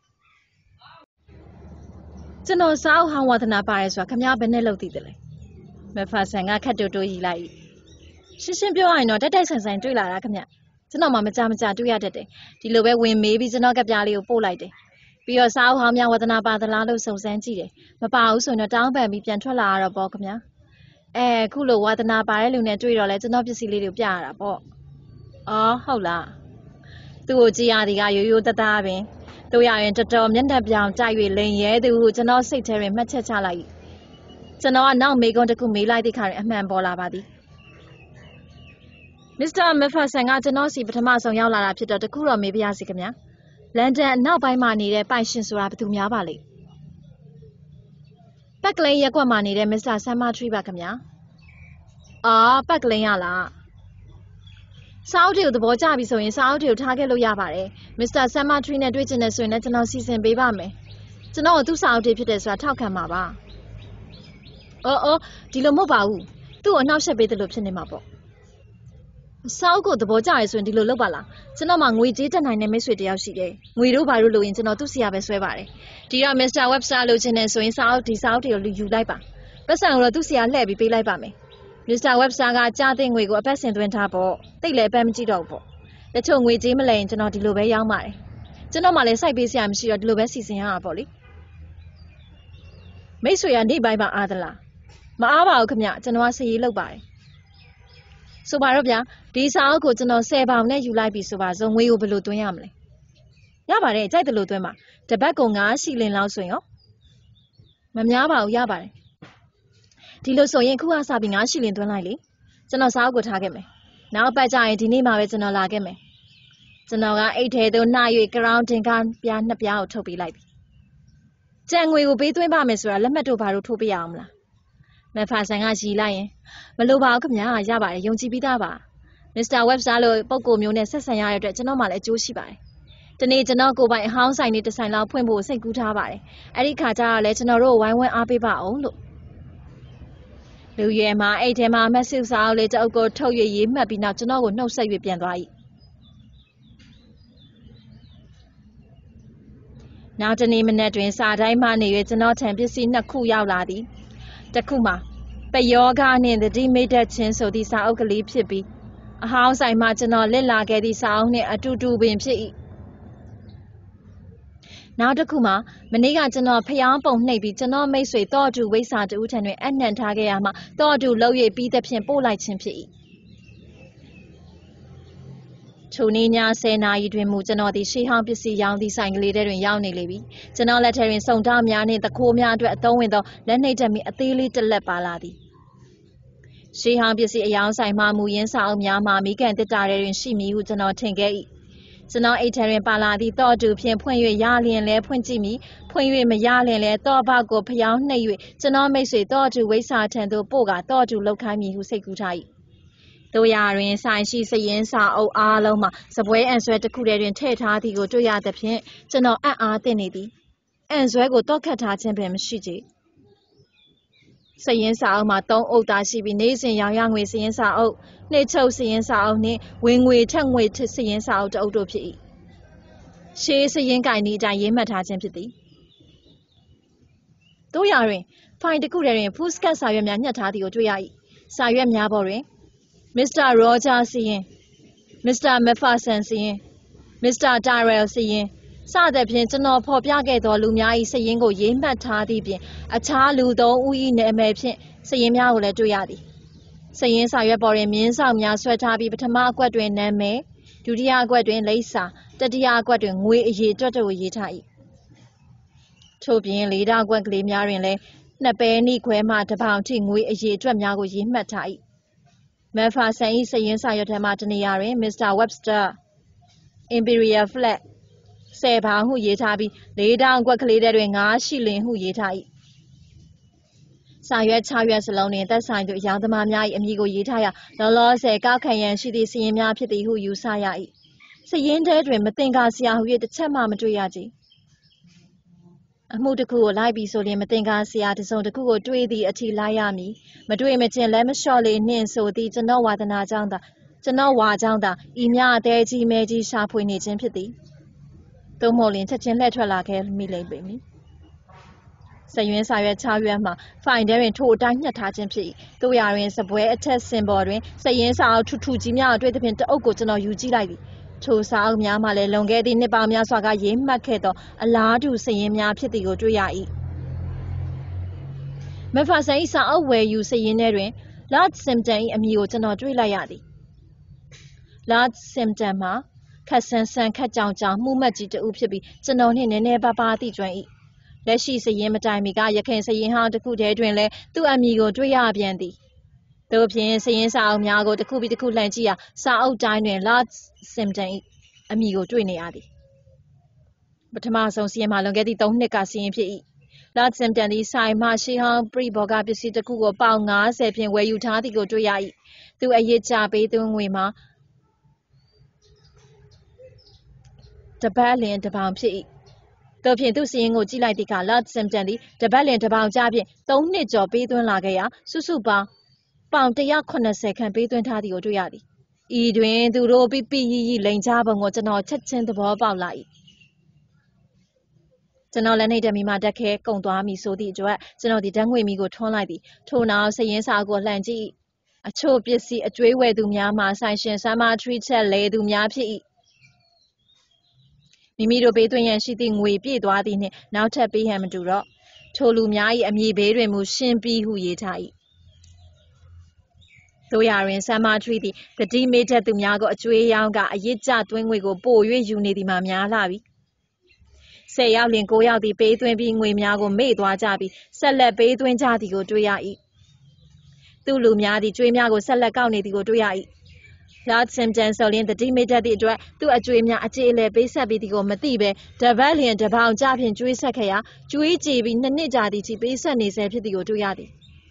ကျွန်တော်စာအုပ်ဟောင်းဝါသနာပါတယ်ဆိုတာခင်ဗျားဘယ်နဲ့လုပ်သိတယ်လဲမက်ဖာဆန်ကခက်တူတူရီလိုက်ရှင်းရှင်းပြောရရင်တော့တက်တက်ဆန်ဆန်တွေ့လာတာခင်ဗျကျွန်တော်မှမကြမကြတွေ့ရတတ်တယ်ဒီလိုပဲဝင်မေးပြီးကျွန်တော်ကပြားလေးကိုပို့လိုက်တယ်ပြီးတော့စာအုပ်ဟောင်းများဝါသနာပါသလားလို့စုံစမ်းကြည့်တယ်မပါဘူးဆိုရင်တော့တောင်းပန်ပြီးပြန်ထွက်လာရတော့ပေါ့ခင်ဗျာအဲခုလိုဝါသနာပါတဲ့လူနဲ့တွေ့တော့လဲကျွန်တော်ပစ္စည်းလေးတွေပြရတာပေါ့အော်ဟုတ်လားသူ့ကိုကြည့်ရသည်ကရိုးရိုးသားသားပင်တို့ရရင်တော်တော်မျက်နှာပြောင်ကြိုက်၍လိန်ရဲသူဟုကျွန်တော်စိတ်ထဲတွင်မှတ်ချက်ချလိုက်ကျွန်တော်ကနောက်မေးခွန်းတစ်ခုမေးလိုက်တဲ့ခါတွင်အမှန်ပေါ်လာပါသည်မစ္စတာမက်ဖာဆန်ကကျွန်တော်စီပထမဆုံးရောက်လာတာဖြစ်တော့တခုတော့မေးပြရစီခင်ဗျာလန်ဒန်အနောက်ပိုင်းမှာနေတဲ့ပိုင်ရှင်ဆိုတာဘယ်သူများပါလဲပက်ကလိန်ရက်ကွက်မှာနေတဲ့မစ္စတာဆမ်မာထရီပါခင်ဗျာအာပက်ကလိန်ရလားစာအုပ်တွေကိုသဘောကျပြီဆိုရင်စာအုပ်တွေကိုထားခဲ့လို့ရပါတယ်မစ္စတာဆမ်မာထရီနဲ့တွေ့ချင်တယ်ဆိုရင်လည်းကျွန်တော်စီစဉ်ပေးပါမယ်ကျွန်တော်သူ့စာအုပ်တွေဖြစ်တယ်ဆိုတာထောက်ခံပါပါအော်အော်ဒီလိုမဟုတ်ပါဘူးသူ့ကိုအနှောက်ယှက်ပေးတယ်လို့ဖြစ်နေမှာပေါ့ Sao ko the boja is when the lobala. Sonoma we did and I name is with the Yoshi. We do by Rulu in Genotusia Beswebare. Dear Mister Webster Lucien so in South is out you like. Person Rotusia levy be like me. Mister Webster got chatting we go a person to enter. They let Bamji Dobo. The tongue with Jim Lane to not Lube Yamari. Genomale Sibisi am sure Lubesi in her body. Masway and deep by my Adela. Maava Okamia, Genoasi look by. So Barabia, these are good to know say about net you like be so as on way over to Yamley. Yabare, take the Lutema. Tobacco nga shilling lao swing. Mamyaba Yabare. Tilo so Yankua sabbing a shilling to Lily. Genosa good target me. Now by giant Dinima is an alagame. Zenoga eight head or nine around and gun, piano piao to be like. Then we will be doing Bamis or a lemmeto baru to be amla. My passing as she lying. Maluba Kamya Yaba, Yonji Bidaba. Mister Webster, Boko Munes, and I read a normal at Joshibai. The need to not go by house I need to sign out Pimbo, say good habai. Ericata, let no row, I went up about look. Luyema, eight emma, massive out later go tell you, maybe not to know, no say with Biangai. Now the name and address are Daimani, it's not tempest in a cool ladi. Takuma. But yoga in the demeter chin so these are ugly pippy. A house I imagine all lilla get this out near a two two beam city. Now Takuma, Maniga to know Payampo Navy to know may say thought to waste out to Utanwe and then Tagayama, thought to low ye beat up in Polite Chimpy. Tunina say now you dream mood and all the she hump you see young design leader in Yawni Levy. To know let her in some damn yarn in the cool meow to a tone window, then they tell me a daily to let baladi. She hump you see a young side mamu yen sao mia mammy can the direct in she me who to not take it. So now a terrain baladi thought to pin point you yali and le point me, point you me yali and le thought about go payout nay. So now may say thought to waste our tendo boga thought to look at me who say good eye. Though ya in sign she say yen sa o aloma, subway and sweat the courier and tate hearty go to ya the pin, so now at our thinity. And so I go talk at her champion shiji. Say yen sa ma don't old that she be nazing young young with yen sa o, nato say yen sa o ne, wing way, tongue way to say yen sa out odo p. She is a yen guy need a yen at her sympathy. Though ya in, find the courier and puskas Sayam Yatati or Duyai. Sayam Yabore. Mister Roger seeing, Mister Mephasen seeing, Mister Darrell seeing, Sada Pins no pop yaget or Lumia saying go yin bat tardy, a chalu do we name saying Yaula Duyadi. Saying Sayabore means Samya Swetabi, but a mark quadrin name, Judia quadrin Lisa, the dia quadrin we ye daughter we yitai. Tobian leader Gwagli Marinle, Nabeni Quema about ting we ye drum yago yin matai. Memphis saying saying Sayota Martiniari, Mister Webster Imperial flat. Say about who yetabi, lay down quickly during our shilling who yetai. Sayat Tarias alone in that sign to Yadamania and Yigo Yitaya, the law say Gakayan, she did see him pity who you sayai. Say yen dead dream, but think I see how you the Tema Madriaji. A Mutaku libi so the Matinga Siatis on the Kugo Dwedi at Layami, Madrimatin Lemon Shorley Nin so the to know what an Ajanda, to know what Janda, Imya Deji Meji Sharp in its empathy. Though Molin touching letter like me label me. Sayuan Sayat Tayama, find there in two dine attaching plea. Though we are in subway a test symbol, saying out to two Jimia to the pin to Oko to know you G. To Sao Miamale Longedi Nibamia Saga Yim Makedo, a large saying Mia Pitigo Duyai. Mefasa is away you say in Erin, large symptom and you to not relayadi. Large symptom, Cassan San Kajanja, Mumaji to Upibi, to know in a neighbor party drain. Let she say Yematamiga, you can say how to put a drain to amigo Duyabiandi. The opinion saying Sao Miago the Kubi the Kulangia, Sao Dine large symptom, amigo Duiniadi. But Tomaso Siema Longeti don't nick us in P. Large symptom is Sai Mashiha, Preboga, Bissi the Kugo Banga, Sapien where you tardy go to Yai. To a Yitcha Betung Wima. The Ballion about P. The Pinto seeing O Gilatica, large symptom, the Ballion about Jabi, don't need job Bedun Lagaya, Susuba. Bound the Yakona second Bedun Tadi or Duyadi. ဤတွင်သူတို့ပိပိယီယီလိန်ကြပုံကိုကျွန်တော်ချက်ချင်းသဘောပေါက်လာ၏ကျွန်တော်လည်းနှိပ်တက်မိမှတက်ခဲကုံသွားမိဆိုသည့်အတွက်ကျွန်တော်ဒီဓာတ်ငွေမီကိုထွန်းလိုက်သည်ထို့နောက်စရင်စာကိုလှန်ကြည့်အချို့ပစ္စည်းအကျွေးဝယ်သူများမှဆိုင်ရှင်ဆမ်မာထရီချက်လဲသူများဖြစ်၏မိမိတို့ဘေးသွင်းရန်ရှိသည့်ငွေပြည့်သွားသည်နှင့်နောက်ထပ်ပေးဟန်မတူတော့ထိုလူများ၏အမည်ဘေးတွင်မူရှင်းပြီးဟုရေးထား၏တို့ရာတွင်ဆမ်မာထရီသည်တတိမေးတတ်သူများကိုအကျွေးရောင်းကအရစ်ကျသွင်းငွေကိုပို၍ယူနေသည်မှာများလာပြီဆယ်ယောက်လင်ကိုးယောက်သည်ပေးသွင်းပြီးငွေများကိုမေ့သွားကြပြီးဆက်လက်ပေးသွင်းကြသည်ကိုတွေ့ရ၏သူလူများသည်ကျွေးများကိုဆက်လက်ကောက်နေသည်ကိုတွေ့ရ၏Lord Simpson ဆိုလျင်တတိမိတ်သည့်အတွက်သူ့အကျွေးများအကျေအလည်ပေးဆက်ပြီးသည်ကိုမသိဘဲတပတ်လျင်တပေါင်ကြဖြင့်ကျွေးဆက်ခဲ့ရာကျွေးကြည်ပြီးနှစ်နှစ်ကြာသည်ချီပေးဆက်နေဆဲဖြစ်သည်ကိုတွေ့ရသည်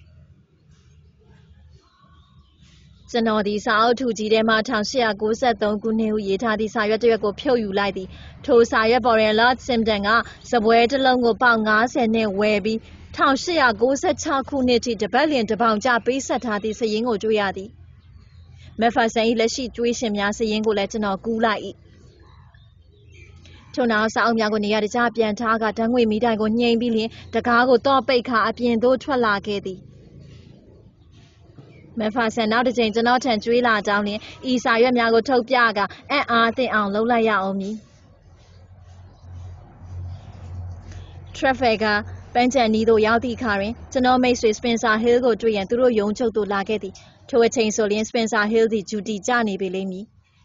ကျွန်တော်ဒီစာအုပ်ထုကြီးထဲမှ၁၈၉၃ခုနှစ်ဟုရေးထားသည့်စာရွက်တစ်ရွက်ကိုဖြုတ်ယူလိုက်သည်ထိုစာရွက်ပေါ်တွင် Lord Simpson ကစပွဲတစ်လုံးကိုပေါင်၅၀နဲ့ဝယ်ပြီး၁၈၉၆ခုနှစ်ထိတပတ်လျင်တပေါင်ကျပေးဆက်ထားသည့်စာရင်းကိုတွေ့ရသည်မက်ဖာဆန်၏လက်ရှိကျွေးရှင်များစာရင်းကိုလည်းကျွန်တော်ကူးလိုက်၏ထို့နောက်စာအုပ်များကိုနေရာတကျပြန်ထားကဓာတ်ငွေမီးတိုင်ကိုညှိပြီးလျှင်တကားကိုတော့ပိတ်ခါအပြင်သို့ထွက်လာခဲ့သည်မက်ဖာဆန်နောက်တစ်ချိန်ကျွန်တော်ထံကျွေးလာကြောင်းလျှင်ဤစာရွက်များကိုထုတ်ပြကအံ့အားသင့်အောင်လုပ်လိုက်ရအောင်မည် Traffic ကပန်းချန်နီးသို့ရောက်သည့်အခါတွင်ကျွန်တော်မိတ်ဆွေ Spencer Hill ကိုတွေ့ရန်သူတို့ရုံးချုပ်သို့လာခဲ့သည်ထိုအချိန်ဆိုလျှင် Spencer Hill သည်ဂျူတီကျနေပေလိမ့်မည်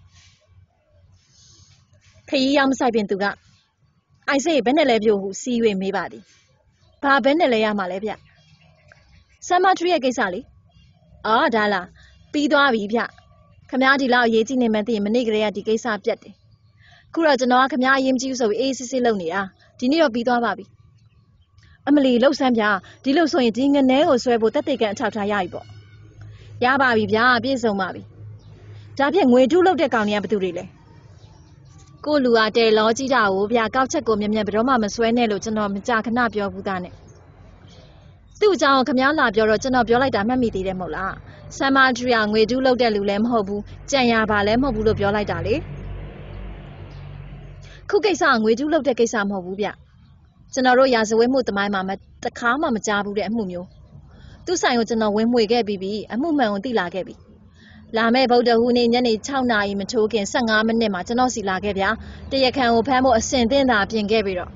ခရီးရောက်မဆိုင်ပင်သူကအိုက်စေးဘယ်နဲ့လဲပြို့ဟုစီး၍မေးပါသည်ဘာဘယ်နဲ့လဲရမှာလဲဗျဆမ်မာထရီရဲ့ကိစ္စလေအော်ဒါလားပြီးသွားပြီဗျခမားဒီလောက်အရေးကြီးနေမှန်းသိရင်မနေ့ကလေးကဒီကိစ္စပြတ်တယ်ခုတော့ကျွန်တော်ကခမားအရေးမကြီးဘူးဆိုပြီးအေးစစ်စစ်လုပ်နေတာဒီနေ့တော့ပြီးသွားပါပြီအမလီလှုပ်ဆန်းပြဒီလို့ဆိုရင်ဒီငနဲကိုဆွဲဖို့တက်တေကန်အထောက်ထားရပြီပေါ့ရပါပြီဗျာပြည့်စုံပါပြီဒါဖြင့်ငွေထုလုပ်တဲ့ကောင်တွေကဘယ်သူတွေလဲကိုလူကတဲလောကြီးတာကိုဗျာကောက်ချက်ကိုမြက်မြက်ဘယ်တော့မှမဆွဲနဲ့လို့ကျွန်တော်မကြာခဏပြောဘူးသားနဲ့သူ့အကြောင်းခမားလာပြောတော့ကျွန်တော်ပြောလိုက်တာမှတ်မိသေးတယ်မဟုတ်လားဆမ်မာထရီယာငွေထုလုပ်တဲ့လူလည်းမဟုတ်ဘူးကြံရပါလည်းမဟုတ်ဘူးလို့ပြောလိုက်တာလေခုကိစ္စကငွေထုလုပ်တဲ့ကိစ္စမဟုတ်ဘူးဗျကျွန်တော်တို့ရာဇဝတ်မှုသမိုင်းမှာတခါမှမကြားဘူးတဲ့အမှုမျိုးသူ့ဆိုင်ကိုကျွန်တော်ဝင်မှွေခဲ့ပြီးပြီအမှုမှန်ကိုသိလာခဲ့ပြီလာမယ့်ဗုဒ္ဓဟူးနေ့ညနေ၆နာရီမထိုးခင်၁၅မိနစ်မှာကျွန်တော်စီလာခဲ့ဗျာတရားခံကိုဖမ်းဖို့အစင်သင့်တာပြင်ခဲ့ပြီးတော့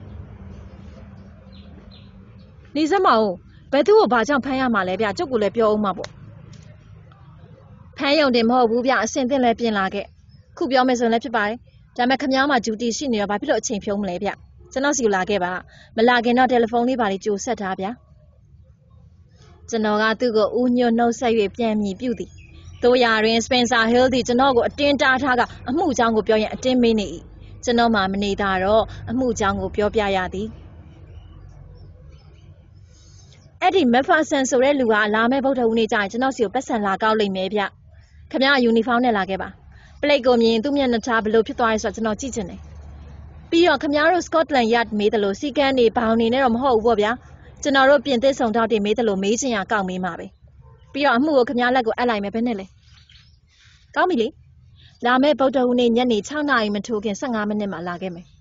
နေစမ်းမအောင်ဘယ်သူ့ကိုဘာကြောင့်ဖမ်းရမှာလဲဗျကျုပ်ကလည်းပြောအောင်မှာပေါ့ဖမ်းရုံတင်မဟုတ်ဘူးဗျအစင်သင့်လည်းပြင်လာခဲ့ခုပြောမယ်ဆိုရင်လည်းဖြစ်ပါတယ်ဒါပေမဲ့ခမားမှာဂျူတီရှိနေတော့ဘာဖြစ်လို့အချိန်ဖြုံးမလဲဗျကျွန်တော်စီလာခဲ့ပါမလာခင်တော့တယ်လီဖုန်းလေးပါလေးကြိုဆက်ထားဗျာကျွန်တော်ကသူ့ကိုဦးညွတ်နှုတ်ဆက်၍ပြန်မြည်ပြုသည်တို့ရာတွင် Spencer Hill သည်ကျွန်တော်ကိုအတင်းတားထားကအမှုအကြောင်းကိုပြောရင်အတင်းမေးနေ၏ကျွန်တော်မှမနေတာတော့အမှုအကြောင်းကိုပြောပြရသည်အဲ့ဒီမက်ဖာဆန်ဆိုတဲ့လူကလာမဲ့ဗုဒ္ဓဟူးနေ့ကျရင်ကျွန်တော်စီကိုပတ်စံလာကောက်လိမ့်မယ်ဗျခမရယူနီဖောင်းနဲ့လာခဲ့ပါပလိတ်ကိုမြင်သူ့မျက်နှာထားဘလို့ဖြစ်သွားရဲဆိုတော့ကျွန်တော်ကြည့်ချင်တယ်ပြီးတော့ခမရတို့ Scotland Yard မေးတယ်လို့စီကန်းနေဘောင်နေနဲ့တော့မဟုတ်ဘူးပေါ့ဗျာကျွန်တော်တို့ပြင်သစ်ဆောင်တောက်တင်မေးတယ်လို့မေးချင်ရကောက်မေးမှာပဲပြီးတော့အမှုကိုခမရလက်ကိုအပ်လိုက်မယ်ဘယ်နဲ့လဲကောင်းပြီလေလာမဲ့ဗုဒ္ဓဟူးနေ့ညနေ၆နာရီမထိုးခင်၁၅မိနစ်မှာလာခဲ့မယ်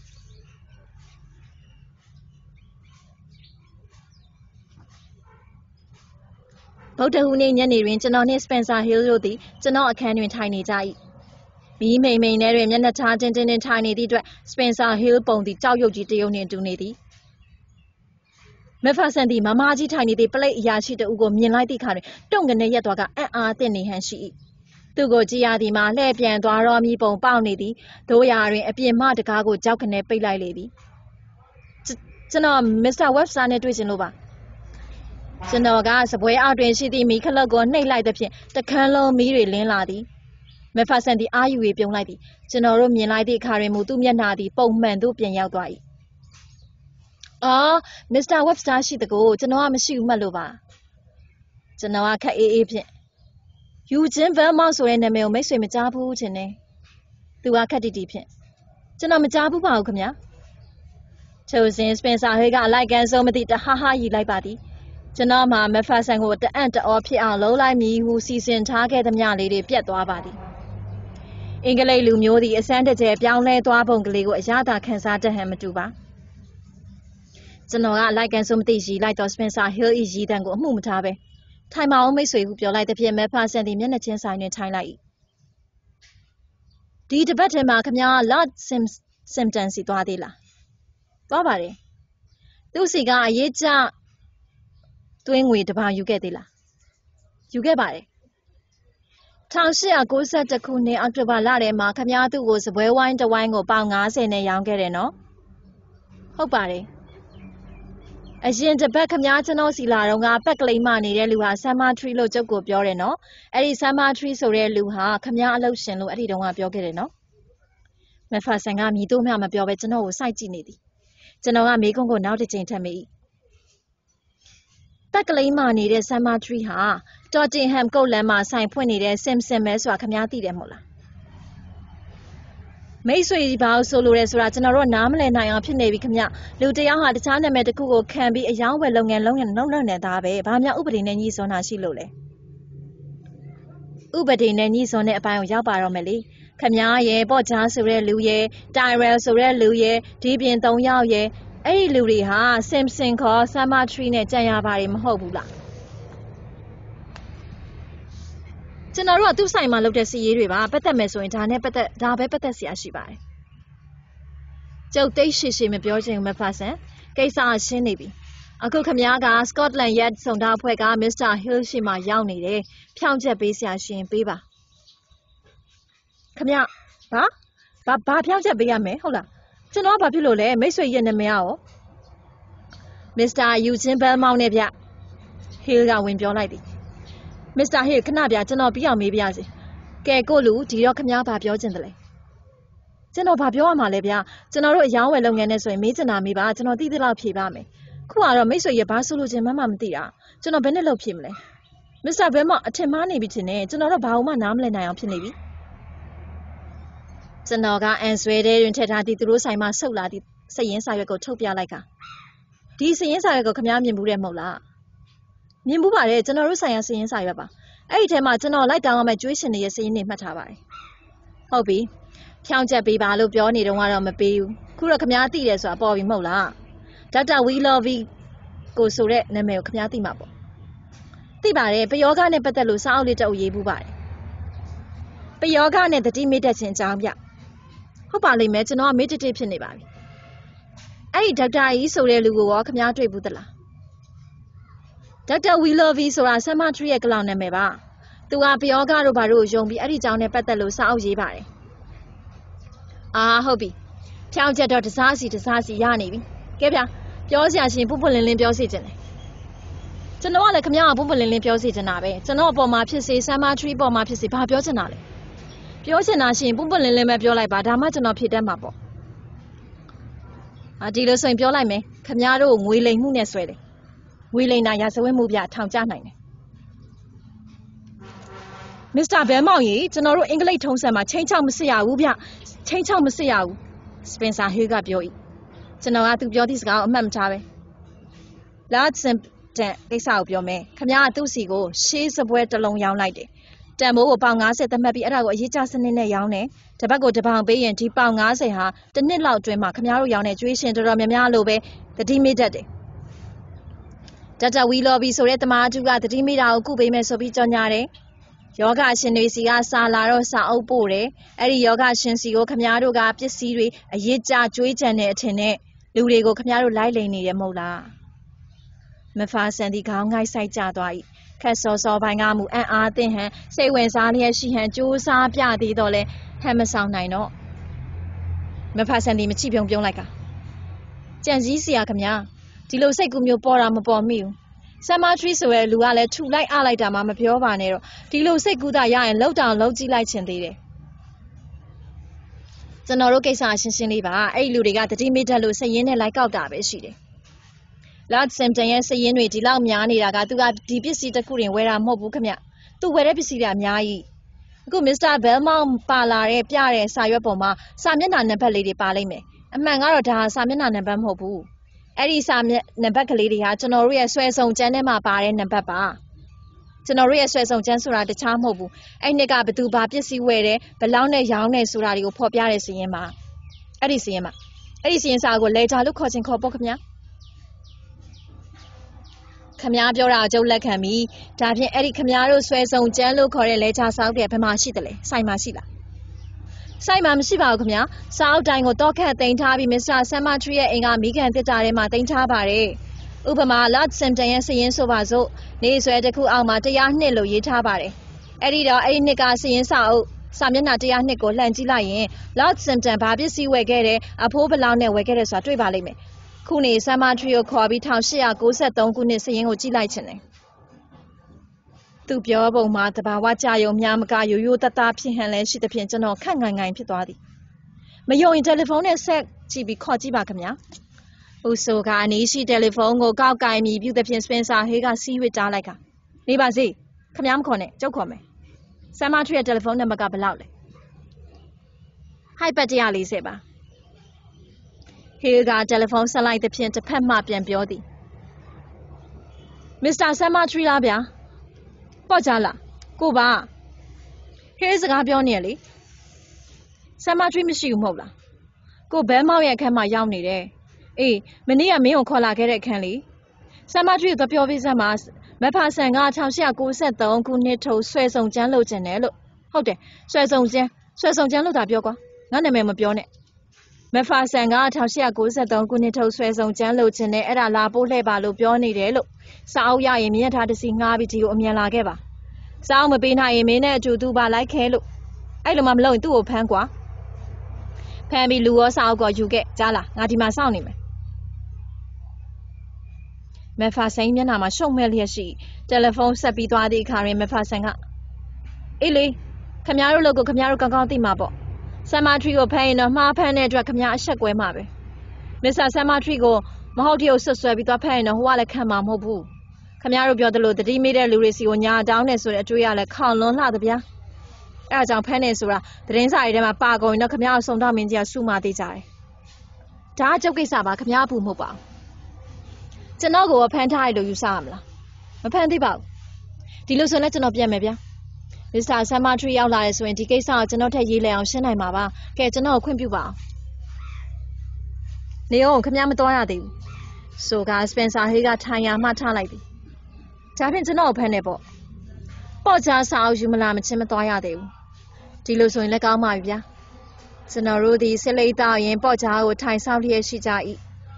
ဗုဒ္ဓဟူးနေ့ညနေတွင်ကျွန်တော်နှင့် Spencer Hill တို့သည်ကျွန်တော်အခန်းတွင်ထိုင်နေကြ၏မီးမိန်မိန်ထဲတွင်မျက်နှာထားတင်းတင်းတင်းထိုင်နေသည့်အတွက် Spencer Hill ပုံသည်ကြောက်ရွံ့ကြီးတရုံနှင့်တူနေသည်မက်ဖာဆန်သည်မမကြီးထိုင်နေသည့်ပလိတ်အရာရှိတဦးကိုမြင်လိုက်သည့်အခါတွင်တုံကနေရက်သွားကအံ့အားသင့်နေဟန်ရှိ၏သူကိုကြည့်ရသည်မှာလှည့်ပြန်သွားတော့မည်ပုံပေါက်နေသည်တို့ရာတွင်အပြင်မှတကားကိုကြောက်ကနေပိတ်လိုက်လေသည်ကျွန်တော်မစ္စတာ Webster နဲ့တွေ့ချင်လို့ပါကျွန်တော်ကစပွဲအောက်တွင်ရှိသည့်မီးခလုတ်ကိုနှိပ်လိုက်သဖြင့်တခန်းလုံးမီးတွေလင်းလာသည်မက်ဖာဆန်သည်အာယူ၍ပြုံးလိုက်သည်ကျွန်တော်တို့မြင်လိုက်သည့်အခါတွင်မူသူ့မျက်နှာသည်ပုံမှန်သို့ပြန်ရောက်သွား၏အော်မစ္စတာ Webster ရှိတကိုကျွန်တော်ကမရှိဘူးမှတ်လို့ပါကျွန်တော်ကခက်အေးအေးဖြင့်ယူဂျင်ဗယ်မောက်ဆိုတဲ့နာမည်ကိုမိတ်ဆွေမကြားဘူးချင်တယ်သူကခက်တီတီဖြင့်ကျွန်တော်မကြားဘူးပါဘူးခင်ဗျာထိုစဉ် Spencer Hill ကအလိုက်ကန်ဆုံးမသိတဟာဟာရီလိုက်ပါသည်ကျွန်တော်မှမက်ဖာဆန်ကိုတအံ့တအောဖြစ်အောင်လှုံးလိုက်မည်ဟုစီစဉ်ထားခဲ့သမျှလေးတွေပြတ်သွားပါသည်အင်္ဂလိပ်လူမျိုးသည်အစမ်းတကျပြောင်းလဲသွားပုံကလေးကိုအရသာခံစားတတ်ဟန်မတူပါကျွန်တော်ကလိုက်ကန်စုံမသိရီလိုက်တော့ Spencer Hill ၏ရီတန်ကိုအမှုမထားပဲထိုင်မအောင်မိတ်ဆွေဟုပြောလိုက်တဲ့ဖြင့် Macpherson သည်မျက်နှာချင်းဆိုင်တွင်ထိုင်လိုက်၏ဒီတပတ်ထဲမှာခင်ဗျား Lord Simpson စီသွားသေးလားသွားပါတယ်သူ့စီကအရေးကြသွင်းငွေတစ်ပေါင်ယူခဲ့သေးလားယူခဲ့ပါတယ်၁၈၉၁ခုနှစ်အောက်တိုဘာလထဲမှာခင်ဗျားသူ့ကိုစပွဲဝိုင်းတစ်ဝိုင်းကိုပေါင်၅၀နဲ့ရောင်းခဲ့တယ်နော်ဟုတ်ပါတယ်အရင်တစ်ပတ်ခင်ဗျားကျွန်တော်စီလာတော့ကပက်ကလေးမှနေတဲ့လူဟာ Summer Tree လို့ကျုပ်ကိုပြောတယ်နော်အဲ့ဒီ Summer Tree ဆိုတဲ့လူဟာခင်ဗျားအလုပ်ရှင်လို့အဲ့ဒီတုန်းကပြောခဲ့တယ်နော်မက်ဖာဆန်ကမြည်တော့မှမပြောပဲကျွန်တော်ကိုစိုက်ကြည့်နေသည်ကျွန်တော်ကမေးခွန်းကိုနောက်တစ်ချိန်ထပ်မိ၏ပက်ကလေးမှနေတဲ့ Summer Tree ဟာ Tottenham ကုတ်လမ်းမှာဆိုင်ဖွင့်နေတဲ့ Simpson ပဲဆိုတာခင်ဗျားသိတယ်မဟုတ်လားမိတ်ဆွေကြီးဘာလို့ဆိုလိုရဲဆိုတာကျွန်တော်တို့နားမလည်နိုင်အောင်ဖြစ်နေပြီခင်ဗျလူတယောက်ဟာတခြားနာမည်တစ်ခုကိုခံပြီးအယောင်းဝယ်လုပ်ငန်းလုံးရလုံးလုံးနေတာပဲဘာမှဥပဒေနဲ့ညှိစွန်းတာရှိလို့လဲဥပဒေနဲ့ညှိစွန်းတဲ့အပိုင်းကိုရောက်ပါတော့မယ်လေခင်ဗျားရဲ့ပေါ့ကြားဆိုတဲ့လူရဲ့ Tyrell ဆိုတဲ့လူရဲ့ဒီပြင်၃ယောက်ရဲ့အဲ့ဒီလူတွေဟာ Simpson ခေါ် Summer Tree နဲ့ကြံရပါတယ်မဟုတ်ဘူးလားကျွန်တော်တို့ကသူ့ဆိုင်မှာလုပ်တဲ့စီရေးတွေပါပတ်သက်မယ်ဆိုရင်ဒါနဲ့ပတ်သက်ဒါပဲပတ်သက်စရာရှိပါတယ်ကျုပ်တိတ်ရှိရှိမပြောချင်ဘူးမဖတ်ဆန်ကိစ္စရှင်းနေပြီအခုခမည်းက Scotland Yard စုံသားအဖွဲ့က Mister Hill ရှိမှရောက်နေတယ်ဖြောင်းချက်ပေးစရာရှင်ပေးပါခမည်းဘာဘာဘာဖြောင်းချက်ပေးရမယ်ဟုတ်လားကျွန်တော်ကဘာဖြစ်လို့လဲမိတ်ဆွေရဲ့နာမည်ရော Mister Eugene Belmont နဲ့ဗျ Hill ကဝင်ပြောလိုက်သည်Mister Hill ခဏပြကျွန်တော်ပြီးအောင်မေးပြစီကဲကိုလူဒီတော့ခမည်းဘာပြောချင်တယ်လဲကျွန်တော်ဘာပြောရမှာလဲဗျကျွန်တော်တို့အယောင်းဝယ်လုပ်ငန်းနဲ့ဆိုရင်မေးချင်တာမေးပါကျွန်တော်သိသလောက်ဖြေပါမယ်ခုကတော့မိတ်ဆွေရဘာဆိုလို့ချင်းမှမမသိတာကျွန်တော်ဘယ်နဲ့လုပ်ဖြေမလဲ Mister Belmont အထင်မှားနေပြီထင်တယ်ကျွန်တော်တို့ဘာမှနားမလည်နိုင်အောင်ဖြစ်နေပြီကျွန်တော်ကအန်ဆွဲတဲ့တွင်ထည့်ထားသည့်သူတို့ဆိုင်မှာဆုတ်လာသည့်စည်ရင်းစာရွက်ကိုထုတ်ပြလိုက်ကဒီစည်ရင်းစာရွက်ကိုခမည်းမြင်ဘူးတယ်မဟုတ်လားမြင်ဘူးပါတယ်ကျွန်တော်တို့ဆိုင်ရာစည်ရင်းစာရွက်ပါအဲ့ဒီထဲမှာကျွန်တော်လိုက်တောင်းရမယ့်ကျွေးရှင်တွေရဲ့စည်ရင်းတွေမှတ်ထားပါတယ်ဟုတ်ပြီဖြောင်းချက်ပေးပါလို့ပြောနေတော့ကတော့မပေးဘူးခုတော့ခမည်းသိတယ်ဆိုတာပေါ်ပြီမဟုတ်လားဒေါက်တာဝီလော်ဗီကိုဆိုတဲ့နာမည်ကိုခမည်းသိမှာပေါ့သိပါတယ်ပယောဂနဲ့ပတ်သက်လို့စာအုပ်လေးတစ်အုပ်ရေးဘူးပါတယ်ပယောဂနဲ့တတိမေ့တတ်ခြင်းအကြောင်းပြဟုတ်ပါလိမ့်မယ်ကျွန်တော်ကမေ့တတိဖြစ်နေပါပြီအဲ့ဒီဒေါက်တာကြီးဆိုတဲ့လူကိုရောခမည်းတွေ့ဘူးသလားဒေါက်တာဝီလော်ဗီဆိုတာဆမ်မာထရီရဲ့ကလောင်နာမည်ပါသူကပယောဂတို့ဘာတို့ကိုယုံပြီးအဲ့ဒီအကြောင်းနဲ့ပတ်သက်လို့စာအုပ်ရေးပါတယ်အာဟုတ်ပြီဖြောင်းချက်တော့တစားစီတစားစီရနေပြီကဲဗျာပြောစရာရှင်ပုပ်ပွလင်းလင်းပြောစီခြင်းတယ်ကျွန်တော်ကလည်းခမည်းကပုပ်ပွလင်းလင်းပြောစီခြင်းတာပဲကျွန်တော်အပေါ်မှာဖြစ်စေဆမ်မာထရီပေါ်မှာဖြစ်စေဘာပြောချင်တာလဲပြောချင်တာရှင်ပုပ်ပွလင်းလင်းပဲပြောလိုက်ပါဒါမှကျွန်တော်ဖြေတတ်မှာပေါ့အာဒီလိုဆိုရင်ပြောလိုက်မယ်ခမည်းတို့ငွေလိမ်မှုနဲ့ဆွဲတယ်ငွေလိမ်တာရာဇဝတ်မှုပြထောင်ချနိုင်တယ်မစ္စတာဘဲမောင်ကြီးကျွန်တော်တို့အင်္ဂလိပ်ထုံးစံမှာချင်းချောက်မစစ်ရဘူးဗျချင်းချောက်မစစ်ရဘူးစပင်ဆာဟေးကပြော၏ကျွန်တော်ကသူပြောသည့်စကားကိုအမှတ်မထားပဲလာစင်တန်ကိစ္စကိုပြောမယ်ခမည်းကသူ့စီကိုရှေးစပွဲတစ်လုံးရောင်းလိုက်တယ်တန်မိုးကိုပေါင်၅၀သတ်မှတ်ပြီးအဲ့ဒါကိုအရေးကြစနစ်နဲ့ရောင်းတယ်တစ်ပတ်ကိုတစ်ပေါင်ပေးရင်ဒီပေါင်၅၀ဟာတစ်နှစ်လောက်အတွင်းမှာခမည်းတို့ရောင်းတဲ့ကျွေးရှင်တော်တော်များများလို့ပဲတတိမိတတ်တယ်ဒေါက်တာဝီလော်ဗီဆိုတဲ့တမားကျူကတတိမိတာကိုကုပေးမယ်ဆိုပြီးကြော်ညာတယ်ယောဂရှင်တွေစီကစာလာတော့စာအုပ်ပို့တယ်အဲ့ဒီယောဂရှင်စီကိုခမည်းတို့ကပစ္စည်းတွေအရေးကြကျွေးကြံတဲ့အထင်နဲ့လူတွေကိုခမည်းတို့လိုက်လိန်နေတယ်မဟုတ်လားမဖာဆန်ဒီခေါင်းငိုက်ဆိုင်ကြသွား၏ခက်စောစောပိုင်းကမူအံ့အားသင့်ဟန်စိတ်ဝင်စားလျက်ရှိဟန်ကြိုးစားပြသေးတော့လဲဟန်မဆောင်နိုင်တော့မဖာဆန်ဒီမချိပြုံပြုံးလိုက်ကကြံစည်းစရာခမည်းဒီလိုစိတ်ကူးမျိုးပေါ်တာမပေါ်မိဘူးဆမ်မာထရီဆိုရဲလူကလည်းထူလိုက်အလိုက်တာမှမပြောပါနဲ့တော့ဒီလိုစိတ်ကူးတာရရင်လှုပ်တောင်လှုပ်ကြည့်လိုက်ချင်သေးတယ်ကျွန်တော်တို့ကိစ္စရှင်းရှင်းလေးပါအဲ့ဒီလူတွေကတတိမိတက်လို့စည်ရင်းနဲ့လိုက်ကောက်တာပဲရှိတယ်Lord Simpsonရဲ့စည်ရင်းတွေဒီလောက်များနေတာကသူကဒီပစ္စည်းတစ်ခုတင်ဝယ်တာမဟုတ်ဘူးခမသူဝယ်တဲ့ပစ္စည်းတွေအများကြီးအခု Mister Belmont ပါလာတဲ့ပြတဲ့စာရွက်ပေါ်မှာစာမျက်နှာနံပါတ်လေးတွေပါလိမ့်မယ်အမှန်ကတော့ဒါစာမျက်နှာနံပါတ်မဟုတ်ဘူးအဲ့ဒီစာမျက်နံပါတ်ကလေးတွေဟာကျွန်တော်တို့ရဲ့ဆွဲဆောင်ကျန်းထဲမှာပါတဲ့နံပါတ်ပါကျွန်တော်တို့ရဲ့ဆွဲဆောင်ကျန်းဆိုတာတခြားမဟုတ်ဘူးအဲ့နှစ်ကဘသူဘာပစ္စည်းဝယ်တယ်ဘလောက်နဲ့ရောင်းနေဆိုတာတွေကိုဖော်ပြတဲ့စီရင်မှာအဲ့ဒီစီရင်မှာအဲ့ဒီစီရင်စာကိုလေဂျာလို့ခေါ်ချင်းခေါ်ပေါ့ခင်ဗျာခင်ဗျားပြောတာအကျုပ်လက်ခံပြီးဒါဖြင့်အဲ့ဒီခင်ဗျားတို့ဆွဲဆောင်ကျန်းလို့ခေါ်တဲ့လေဂျာစာအုပ်တွေဘယ်မှာရှိတယ်လဲစိုက်မှာရှိလားစိုက်မှာမရှိပါဘူးခင်ဗျာစာအုပ်တိုင်းကိုတော့ခတ်တင်ထားပြီးမစ္စတာဆမ်မာထရီရဲ့အိမ်ကမိခင်တစ်တာထဲမှာတင်ထားပါတယ်ဥပမာ Lord Simpson ရဲ့စီရင်ဆိုပါစို့နေဆွဲတစ်ခုအောက်မှာတရားနှစ်လို့ရေးထားပါတယ်အဲ့ဒီတော့အဲ့ဒီနှစ်ကစီရင်စာအုပ်စာမျက်နှာတရားနှစ်ကိုလှန်ကြည့်လိုက်ရင် Lord Simpson ဘာပစ္စည်းဝယ်ခဲ့တယ်အဖိုးဘလောက်နဲ့ဝယ်ခဲ့တယ်ဆိုတာတွေ့ပါလိမ့်မယ်ခုနေဆမ်မာထရီကိုခေါ်ပြီး၁၈၉၃ခုနှစ်စီရင်ကိုကြည့်လိုက်ချင်တယ်သူပြောပုံမှာတဘာဝကြယုံများမကရိုးရိုးတသားဖြစ်ဟန်လဲရှိသဖြင့်ကျွန်တော်ခက်ငိုင်ငိုင်ဖြစ်သွားသည်မယုံရင်တယ်လီဖုန်းနဲ့ဆက်ကြည့်ပြီးခေါ်ကြည့်ပါခင်ဗျာဦးဆိုကအနီးရှိတယ်လီဖုန်းကိုကောက်ကင်ပြီးပြုသဖြင့်စပင်ဆာဟေးကစီးဝစ်တားလိုက်ကနေပါစေခင်ဗျားမခေါ်နဲ့ကျုပ်ခေါ်မယ်ဆမ်မာထရီရဲ့တယ်လီဖုန်းနံပါတ်ကဘယ်လောက်လဲဟိုက်ဘတ်one fortyပါဟေးကတယ်လီဖုန်းဆက်လိုက်သဖြင့်တစ်ဖက်မှပြန်ပြောသည်မစ္စတာဆမ်မာထရီလားဗျာပေါ့ကြလားကိုပါဟေးစကားပြောနေရလေဆမ်မာထရီမရှိဘူးမဟုတ်လားကိုဘဲမောက်ရဲ့အခန်းမှာရောက်နေတယ်အေးမနေ့ကမင်းကိုခေါ်လာခဲ့တဲ့အခန်းလေဆမ်မာထရီကိုပြောပြစမ်းပါမဖာဆန်က၁၈၉၃ခုနှစ်ထုတ်ဆွဲဆောင်ကျန်းလုပ်ကျင်တယ်လို့ဟုတ်တယ်ဆွဲဆောင်ကျန်းဆွဲဆောင်ကျန်းလို့သာပြောကွာငါနာမည်မပြောနဲ့မဖာဆန်က၁၈၉၃ခုနှစ်ထုတ်ဆွဲဆောင်ကျန်းလုပ်ကျင်တယ်အဲ့ဒါလာပို့လှည့်ပါလို့ပြောနေတယ်လို့စာအုပ်ရရင်မြင်ထားတစီငှားပြီးဒီကိုအမြန်လာခဲ့ပါစာအုပ်မပေးနိုင်ရင်မင်းနဲ့အတူတူပါလိုက်ခဲလို့အဲ့လိုမှမလုပ်ရင်သူ့ကိုဖမ်းကွာဖမ်းပြီးလူရောစာအုပ်ကယူခဲ့ကြားလားငါဒီမှာစောင့်နေမယ်မဖာဆန်မျက်နှာမှာရှုံမဲ့လျက်ရှိတယ်လီဖုန်းဆက်ပြီးသွားသည့်အခါတွင်မဖာဆန်ကအေးလေခင်ဗျားတို့လို့ကိုခင်ဗျားတို့ကောင်းကောင်းသိမှာပေါ့ဆမ်မာထရီကိုဖမ်းရင်တော့မှားဖမ်းတဲ့အတွက်ခင်ဗျားအဆက်ကွဲမှာပဲမစ္စတာဆမ်မာထရီကိုမဟုတ်တည်းကိုဆွဆွဲပြီးသွားဖမ်းရင်တော့ဟိုကလည်းခံမှာမဟုတ်ဘူးခင်ဗျားတို့ပြောသလိုတတိမိတဲ့လူတွေစီကိုညာတောင်းနေဆိုတဲ့အတွေ့အရလဲခေါင်လွန်းလှသဗျာအဲ့ဒါကြောင့်ဖမ်းနေဆိုတာသတင်းစာတွေထဲမှာပါကုန်ရင်တော့ခင်ဗျားတို့စုံတော့မင်းကြီးကစူးမသေးကြတယ်ဒါကကျုပ်ကိစ္စပါခင်ဗျားအဖို့မဟုတ်ပါဘူးကျွန်တော်ကိုဖမ်းထားရလို့ယူဆရမလားမဖမ်းသေးပါဘူးဒီလိုဆိုရင်လည်းကျွန်တော်ပြန်မယ်ဗျာမစ္စတာဆမ်မာထရီရောက်လာတယ်ဆိုရင်ဒီကိစ္စကိုကျွန်တော်ထက်ရေးလဲအောင်ရှင်းနိုင်မှာပါကဲကျွန်တော်ကိုခွင့်ပြုပါအောင်နေအောင်ခင်ဗျားမတော်ရသေးဘူးဆိုကစပင်ဆာဟေးကထိုင်ရမှထားလိုက်သည်ဒါဖြင့်ကျွန်တော်ကိုဖမ်းနေပေါ့ပေါ့ချာစာအုပ်ယူမလားမချင်းမတော်ရသေးဘူးဒီလိုဆိုရင်လည်းကောင်းပါပြီဗျာကျွန်တော်တို့ဒီစစ်လိတ်သားရင်ပေါ့ချာကိုထိုင်ဆောက်လျက်ရှိကြ၏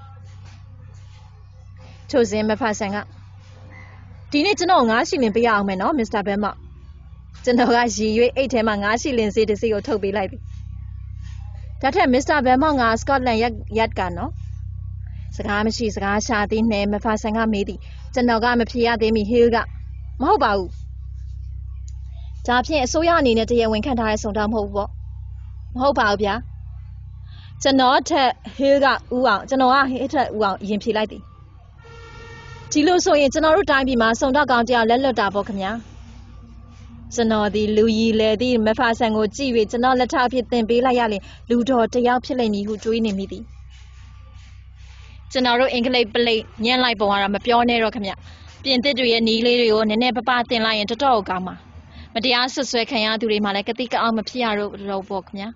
ထို့စဉ်မဖတ်ဆန်ကဒီနေ့ကျွန်တော်ငါးရှီလင်ပေးရအောင်မယ်နော်မစ္စတာဘဲမော့ကျွန်တော်ကရည်ရွေးအိတ်ထဲမှာငါးရှီလင်စေးတစ်စီးကိုထုတ်ပေးလိုက်ပြီဒါထက်မစ္စတာဘဲမော့ကစကော့တလန်ရက်ရက်ကနော်စကားမရှိစကားရှာသေးနဲ့မဖတ်ဆန်ကမေးသည်ကျွန်တော်ကမဖြေရသေးမီဟေးကမဟုတ်ပါဘူးဒါဖြင့်အစိုးရအနေနဲ့တရားဝင်ခံထားတဲ့စုံတောင်းမဟုတ်ဘူးပေါ့မဟုတ်ပါဘူးဗျာကျွန်တော်ထက်ဟေးကဦးအောင်ကျွန်တော်ကဟေးထက်ဦးအောင်ရင်ဖြေလိုက်သည်ဒီလိုဆိုရင်ကျွန်တော်တို့တိုင်းပြည်မှာစုံတော့ကောင်းတရားလက်လွတ်တာပေါ့ခင်ဗျာကျွန်တော်ဒီလူကြီးလေဒီမဖာဆန်ကိုကြည့်ပြီးကျွန်တော်လက်ထပ်ဖြစ်တင်ပေးလိုက်ရရင်လူတော်တယောက်ဖြစ်လိမ့်မည်ဟုတွေးနေမိသည်ကျွန်တော်တို့အင်္ဂလိပ်ပလိတ်ညံ့လိုက်ပုံကတော့မပြောနဲ့တော့ခင်ဗျပြင်သစ်တွေရဲ့နီးလေးတွေကိုနည်းနည်းပပတင်လိုက်ရင်တော်တော်ကောင်းပါမတရားဆွဆွဲခံရသူတွေမှလည်းကတိကအောင်မဖြစ်ရတော့တော့ပေါ့ခင်ဗျာ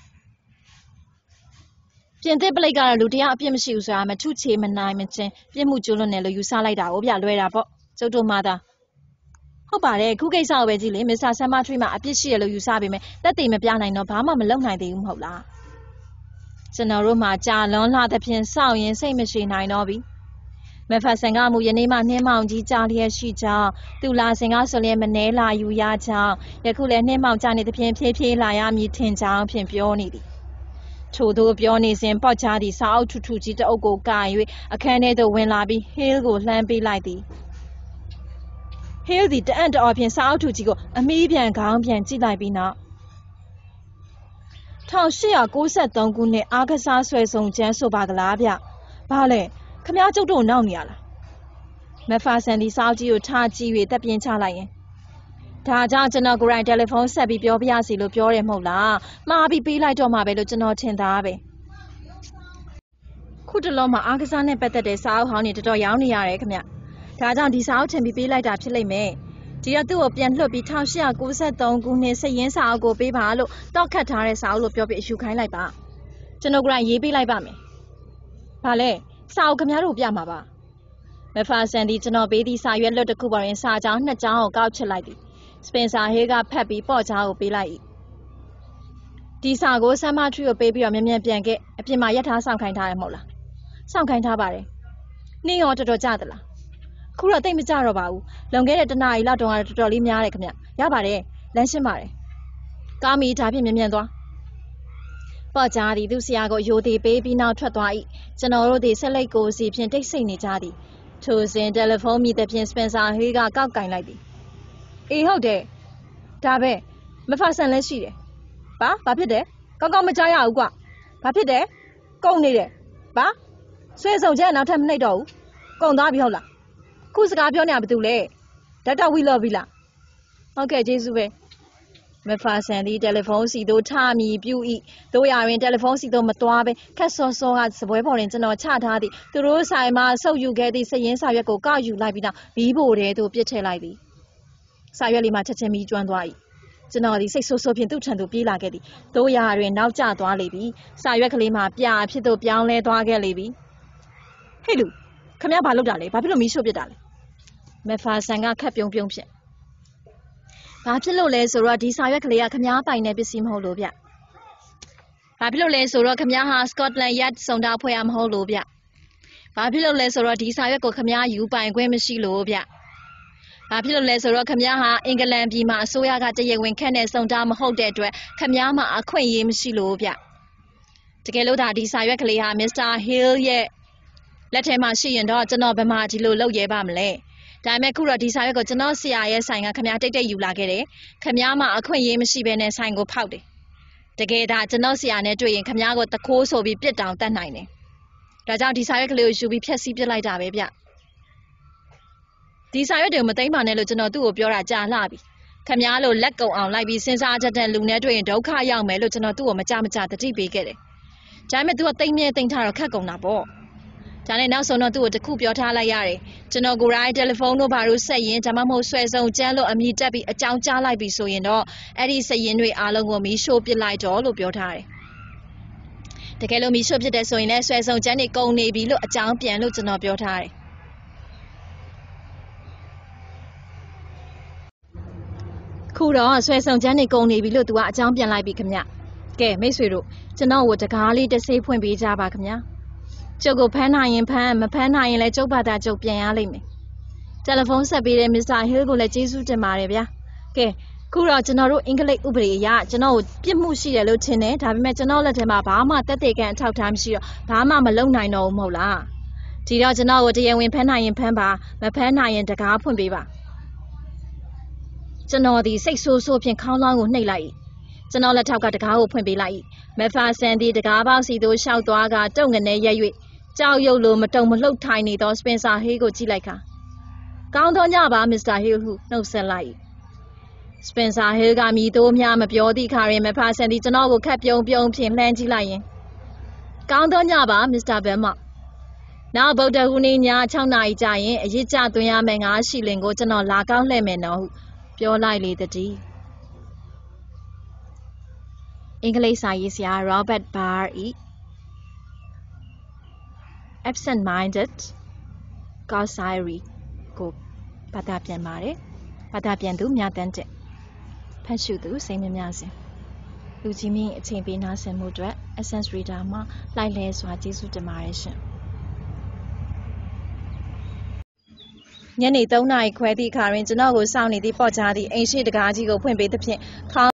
ပြင်သစ်ပလိတ်ကတော့လူတရားအပြစ်မရှိဘူးဆိုတာမထုချေမနိုင်မချင်းပြစ်မှုကျူးလွန်တယ်လို့ယူဆလိုက်တာကိုဗျလွဲတာပေါ့ကျုပ်တို့မှသာဟုတ်ပါတယ်ခုကိစ္စကိုပဲကြည့်လေမစ္စတာဆမ်မာထရီမှာအပြစ်ရှိတယ်လို့ယူဆပေမဲ့တက်တည်မပြနိုင်တော့ဘာမှမလုပ်နိုင်သေးဘူးမဟုတ်လားကျွန်တော်တို့မှကြာလွန်လာသဖြင့်စောင့်ရင်စိတ်မရှိနိုင်တော့ပြီမဖတ်ဆန်ကမူယနေ့မှနှင်းမောင်ကြီးကြားလျက်ရှိကြောင်းသူလာစင်ကဆိုလျက်မနှဲလာယူရကြောင်းယခုလည်းနှင်းမောင်ကြနေသဖြင့်ဖြည်းဖြည်းလာရမည်ထင်ကြောင်းဖြင့်ပြောနေသည်ထို့သောပြောနေစဉ်ပေါ့ချသည့်စာအုပ်ထူထူကြီးတအုပ်ကိုကာ၍အခန်းထဲသို့ဝင်လာပြီးဟေးကိုလှမ်းပေးလိုက်သည်ဟေးသည်တအံ့တော်ဖြင့်စာအုပ်ထူကြီးကိုအမီးပြန်ခေါင်းပြန်ကြည့်လိုက်ပြီးနောက်၁၈၉၃ခုနှစ်အားကစားဆွဲဆောင်ကျန်းဆိုပါကလားဗျဘာလဲခမည်းကျုပ်တို့နောက်နေရလားမဖာဆန်ဒီစာအုပ်ကြီးကိုထားကြည့်၍တက်ပြင်းချလိုက်ရင်ဒါကြောင့်ကျွန်တော်ကိုယ်တိုင်တယ်လီဖုန်းဆက်ပြီးပြောပြရစီလို့ပြောတယ်မဟုတ်လားမှားပြီးပေးလိုက်တော့မှာပဲလို့ကျွန်တော်ထင်တာပဲခုတလုံးမှာအားကစားနဲ့ပတ်သက်တဲ့စာအုပ်ဟောင်းတွေတော်တော်ရောင်းနေရတယ်ခင်ဗျဒါကြောင့်ဒီစာအုပ်ထင်ပြီးပေးလိုက်တာဖြစ်လိမ့်မယ်ဒီတော့သူ့ကိုပြန်လွှတ်ပြီး၁၈၉၃ခုနှစ်စရင်းစာအုပ်ကိုပေးပါလို့တောက်ခတ်ထားတဲ့စာအုပ်လို့ပြောပြီးအယူခိုင်းလိုက်ပါကျွန်တော်ကရေးပေးလိုက်ပါမယ်ဘာလဲစာအုပ်ခင်ဗျားတို့ပြမှာပါမဖာဆန်ဒီကျွန်တော်ပေးသည့်စာရွက်လွတ်တစ်ခုပေါ်ရင်စာကြောင်းနှစ်ကြောင်းကိုကောက်ချစ်လိုက်သည်စပင်ဆာဟေးကဖတ်ပြီးပေါ့ချားကိုပေးလိုက်၏ဒီစာကိုဆမ်မာထရီကိုပေးပြီးတော့မြန်မြန်ပြန်ခဲ့အပြင်မှာရက်ထားဆောင်ခိုင်းထားတယ်မဟုတ်လားဆောင်ခိုင်းထားပါတယ်နှင်းရောတော်တော်ကြသလားခုတော့တိတ်မကြတော့ပါဘူးလွန်ခဲ့တဲ့တနားရီလောက်တုန်းကတော်တော်လေးများတယ်ခင်ဗျရပါတယ်လမ်းရှင်းပါတယ်ကားမီဒါဖြင့်မြန်မြန်သွားပေါ့ကြားသည်သူဆရာကိုယိုသေးပေးပြီးနောက်ထွက်သွား၏ကျွန်တော်တို့သည်ဆက်လက်ကိုစီဖြင့်တိတ်ဆိတ်နေကြသည်ထိုစဉ်တယ်လီဖုန်းမိသဖြင့်စပင်ဆာဟေးကကောက်ကင်လိုက်သည်အေးဟုတ်တယ်ဒါပဲမဖာဆန်လည်းရှိတယ်ဘာဘာဖြစ်တယ်ကောင်းကောင်းမကြားရဘူးကွဘာဖြစ်တယ်ကုန်နေတယ်ဘာဆွဲစုံချက်နောက်ထပ်မနှိပ်တော့ဘူးကုန်သွားပြီဟုတ်လားခုစကားပြောနေတာဘာတူလဲဒေါက်တာဝီလော်ပြီလားဟုတ်ကဲ့ကျေးဇူးပဲမဖာဆန်သည်တယ်လီဖုန်းစီသို့ထမီပြူ၏တို့ရရင်တယ်လီဖုန်းစီသို့မသွားပဲခက်စောစောကစပွဲပေါ်တွင်ကျွန်တော်ချထားသည်သူတို့ဆိုင်မှာဆုပ်ယူခဲ့သည့်စရင်းစာရွက်ကိုကောက်ယူလိုက်ပြီးနောက်မီးဖိုထဲသို့ပစ်ထည့်လိုက်သည်စာရွက်လေးမှာချက်ချင်းမီးကျွမ်းသွား၏ကျွန်တော်ဒီစိတ်ဆိုးဆိုးဖြင့်သူ့ထံသို့ပြေးလာခဲ့သည်တို့ရတွင်နောက်ကျသွားလေပြီစာရွက်ကလေးမှာပြအဖြစ်သို့ပြောင်းလဲသွားခဲ့လေပြီဟေ့လူခမရဘာလုပ်တာလဲဘာဖြစ်လို့မီးရှို့ပစ်တာလဲမဖာဆန်ကခက်ပြုံးပြုံးဖြင့်ဘာဖြစ်လို့လဲဆိုတော့ဒီစာရွက်ကလေးကခမားပိုင်တဲ့ပစ္စည်းမဟုတ်လို့ဗျဘာဖြစ်လို့လဲဆိုတော့ခမားဟာစကော့တလန်ရက်စုံတာဖွဲ့ရမဟုတ်လို့ဗျဘာဖြစ်လို့လဲဆိုတော့ဒီစာရွက်ကိုခမားယူပိုင်ခွင့်မရှိလို့ဗျဘာဖြစ်လို့လဲဆိုတော့ခမားဟာအင်္ဂလန်ပြည်မှာအစိုးရကတရဝင်ခန့်တဲ့စုံတာမဟုတ်တဲ့အတွက်ခမားမှာအခွင့်အရေးမရှိလို့ဗျတကယ်လို့ဒါဒီစာရွက်ကလေးဟာမစ္စတာဟီးရဲ့လက်ထဲမှာရှိရင်တော့ကျွန်တော်ဘယ်မှာဒီလိုလုပ်ရဲပါမလဲဒါပေမဲ့ခုတော့ဒီစာရွက်ကိုကျွန်တော်ဆရာရဲ့ဆိုင်ကခမားတိတ်တိတ်ယူလာခဲ့တယ်ခမားမှာအခွင့်အရေးမရှိဘဲနဲ့ဆိုင်ကိုဖောက်တယ်တကယ်ဒါကျွန်တော်ဆရာနဲ့တွေ့ရင်ခမားကိုတခိုးဆိုပြီးပြစ်တောင်တတ်နိုင်တယ်ဒါကြောင့်ဒီစာရွက်ကလေးကိုယူပြီးဖျက်ဆီးပစ်လိုက်တာပဲဗျဒီစာရွက်တွေကိုမသိမ်းပါနဲ့လို့ကျွန်တော်သူ့ကိုပြောတာကြာလှပြီခမားလိုလက်ကုံအောင်လိုက်ပြီးစဉ်းစားချက်တဲ့လူနဲ့တွေ့ရင်ဒုက္ခရောက်မယ်လို့ကျွန်တော်သူ့ကိုမကြမကြတတိပေးခဲ့တယ်ဒါပေမဲ့ तू ကတိတ်မြဲတိတ်ထားတော့ခက်ကုန်တာပေါ့ဒါနဲ့နောက်ဆုံးတော့သူ့ကိုတခုပြောထားလိုက်ရတယ်ကျွန်တော်ကိုယ်တိုင်တယ်လီဖုန်းတို့ဘာလို့ဆက်ရင်ဒါမှမဟုတ်ဆွဲဆုံးကျန်းလို့အမိတက်ပြီးအကြောင်းကြားလိုက်ပြီးဆိုရင်တော့အဲ့ဒီစရင်တွေအားလုံးကိုမီးရှို့ပစ်လိုက်တော့လို့ပြောထားတယ်တကယ်လို့မီးရှို့ပစ်တယ်ဆိုရင်လည်းဆွဲဆုံးကျန်းတွေကုန်နေပြီလို့အကြောင်းပြန်လို့ကျွန်တော်ပြောထားတယ်ခုတော့ဆွဲဆုံးကျန်းတွေကုန်နေပြီလို့ तू ကအကြောင်းပြန်လိုက်ပြီခင်ဗျကဲမိတ်ဆွေတို့ကျွန်တော်ကိုတကားလေးတစ်ဆေးဖွင့်ပေးကြပါခင်ဗျကျုပ်ကိုဖမ်းနိုင်ရင်ဖမ်းမဖမ်းနိုင်ရင်လည်းကျုပ်ဘာသာကျုပ်ပြန်ရလိမ့်မယ်တယ်လီဖုန်းဆက်ပေးတဲ့မစ္စတာဟီးကိုလည်းကျေးဇူးတင်ပါတယ်ဗျာကဲခုတော့ကျွန်တော်တို့အင်္ဂလိပ်ဥပဒေအရကျွန်တော်ကိုပြစ်မှုရှိတယ်လို့ထင်တယ်ဒါပေမဲ့ကျွန်တော်လက်ထဲမှာဘာမှတက်တဲ့ကန်အထောက်ထားမရှိတော့ဘာမှမလုပ်နိုင်တော့ဘူးမဟုတ်လားဒီတော့ကျွန်တော်ကိုတရားဝင်ဖမ်းနိုင်ရင်ဖမ်းပါမဖမ်းနိုင်ရင်တကားဖွင့်ပေးပါကျွန်တော်ဒီစိတ်ဆိုးဆိုးဖြင့်ခေါင်းလောင်းကိုနှိပ်လိုက်၏ကျွန်တော်လက်ထောက်ကတကားကိုဖွင့်ပေးလိုက်၏မဖာဆန်ဒီတကားပေါက်စီသို့ရှောက်သွားကတုံငနဲ့ရက်၍ကြောက်ရွံ့လိုမတုံမလှုပ်ထိုင်နေသောစပင်ဆာဟေးကိုကြည့်လိုက်ခါကောင်းသောညပါမစ္စတာဟေးဟုနှုတ်ဆက်လိုက်စပင်ဆာဟေးကမြည်သို့များမပြောသည့်ခါရင်မဖာဆန်ဒီကျွန်တော်ကိုခက်ပြုံးပြုံးဖြင့်လှမ်းကြည့်လိုက်ရင်ကောင်းသောညပါမစ္စတာဘယ်မော့နောက်ဗုဒ္ဓဟူးနေ့ည၆နာရီကြာရင်အရစ်ကျသွင်းရမယ်ငါရှိလင်ကိုကျွန်တော်လာကောင်းလှည့်မယ်နော်ဟုပြောလိုက်လေတည်းအင်္ဂလိပ်စာရေးဆရာ Robert Barr ၏ absent-minded Gaussieri ကိုဘာသာပြန်ပါတယ်ဘာသာပြန်သူမြတ်တန်းကျက်ဖတ်ရှုသူစိတ်မများစဉ်လူကြီးမင်းအချိန်ပေးနားဆင်မှုအတွက် Essence Reader မှာလိုက်လဲစွာကျေးဇူးတင်ပါတယ်ရှင်ညနေသုံးနာရီခွဲသည့်အခါတွင်ကျွန်တော်ကိုစောင့်နေသည့်ပေါ့ကြားသည့်အိမ်ရှိတကားကြီးကိုဖွင့်ပေးသဖြင့်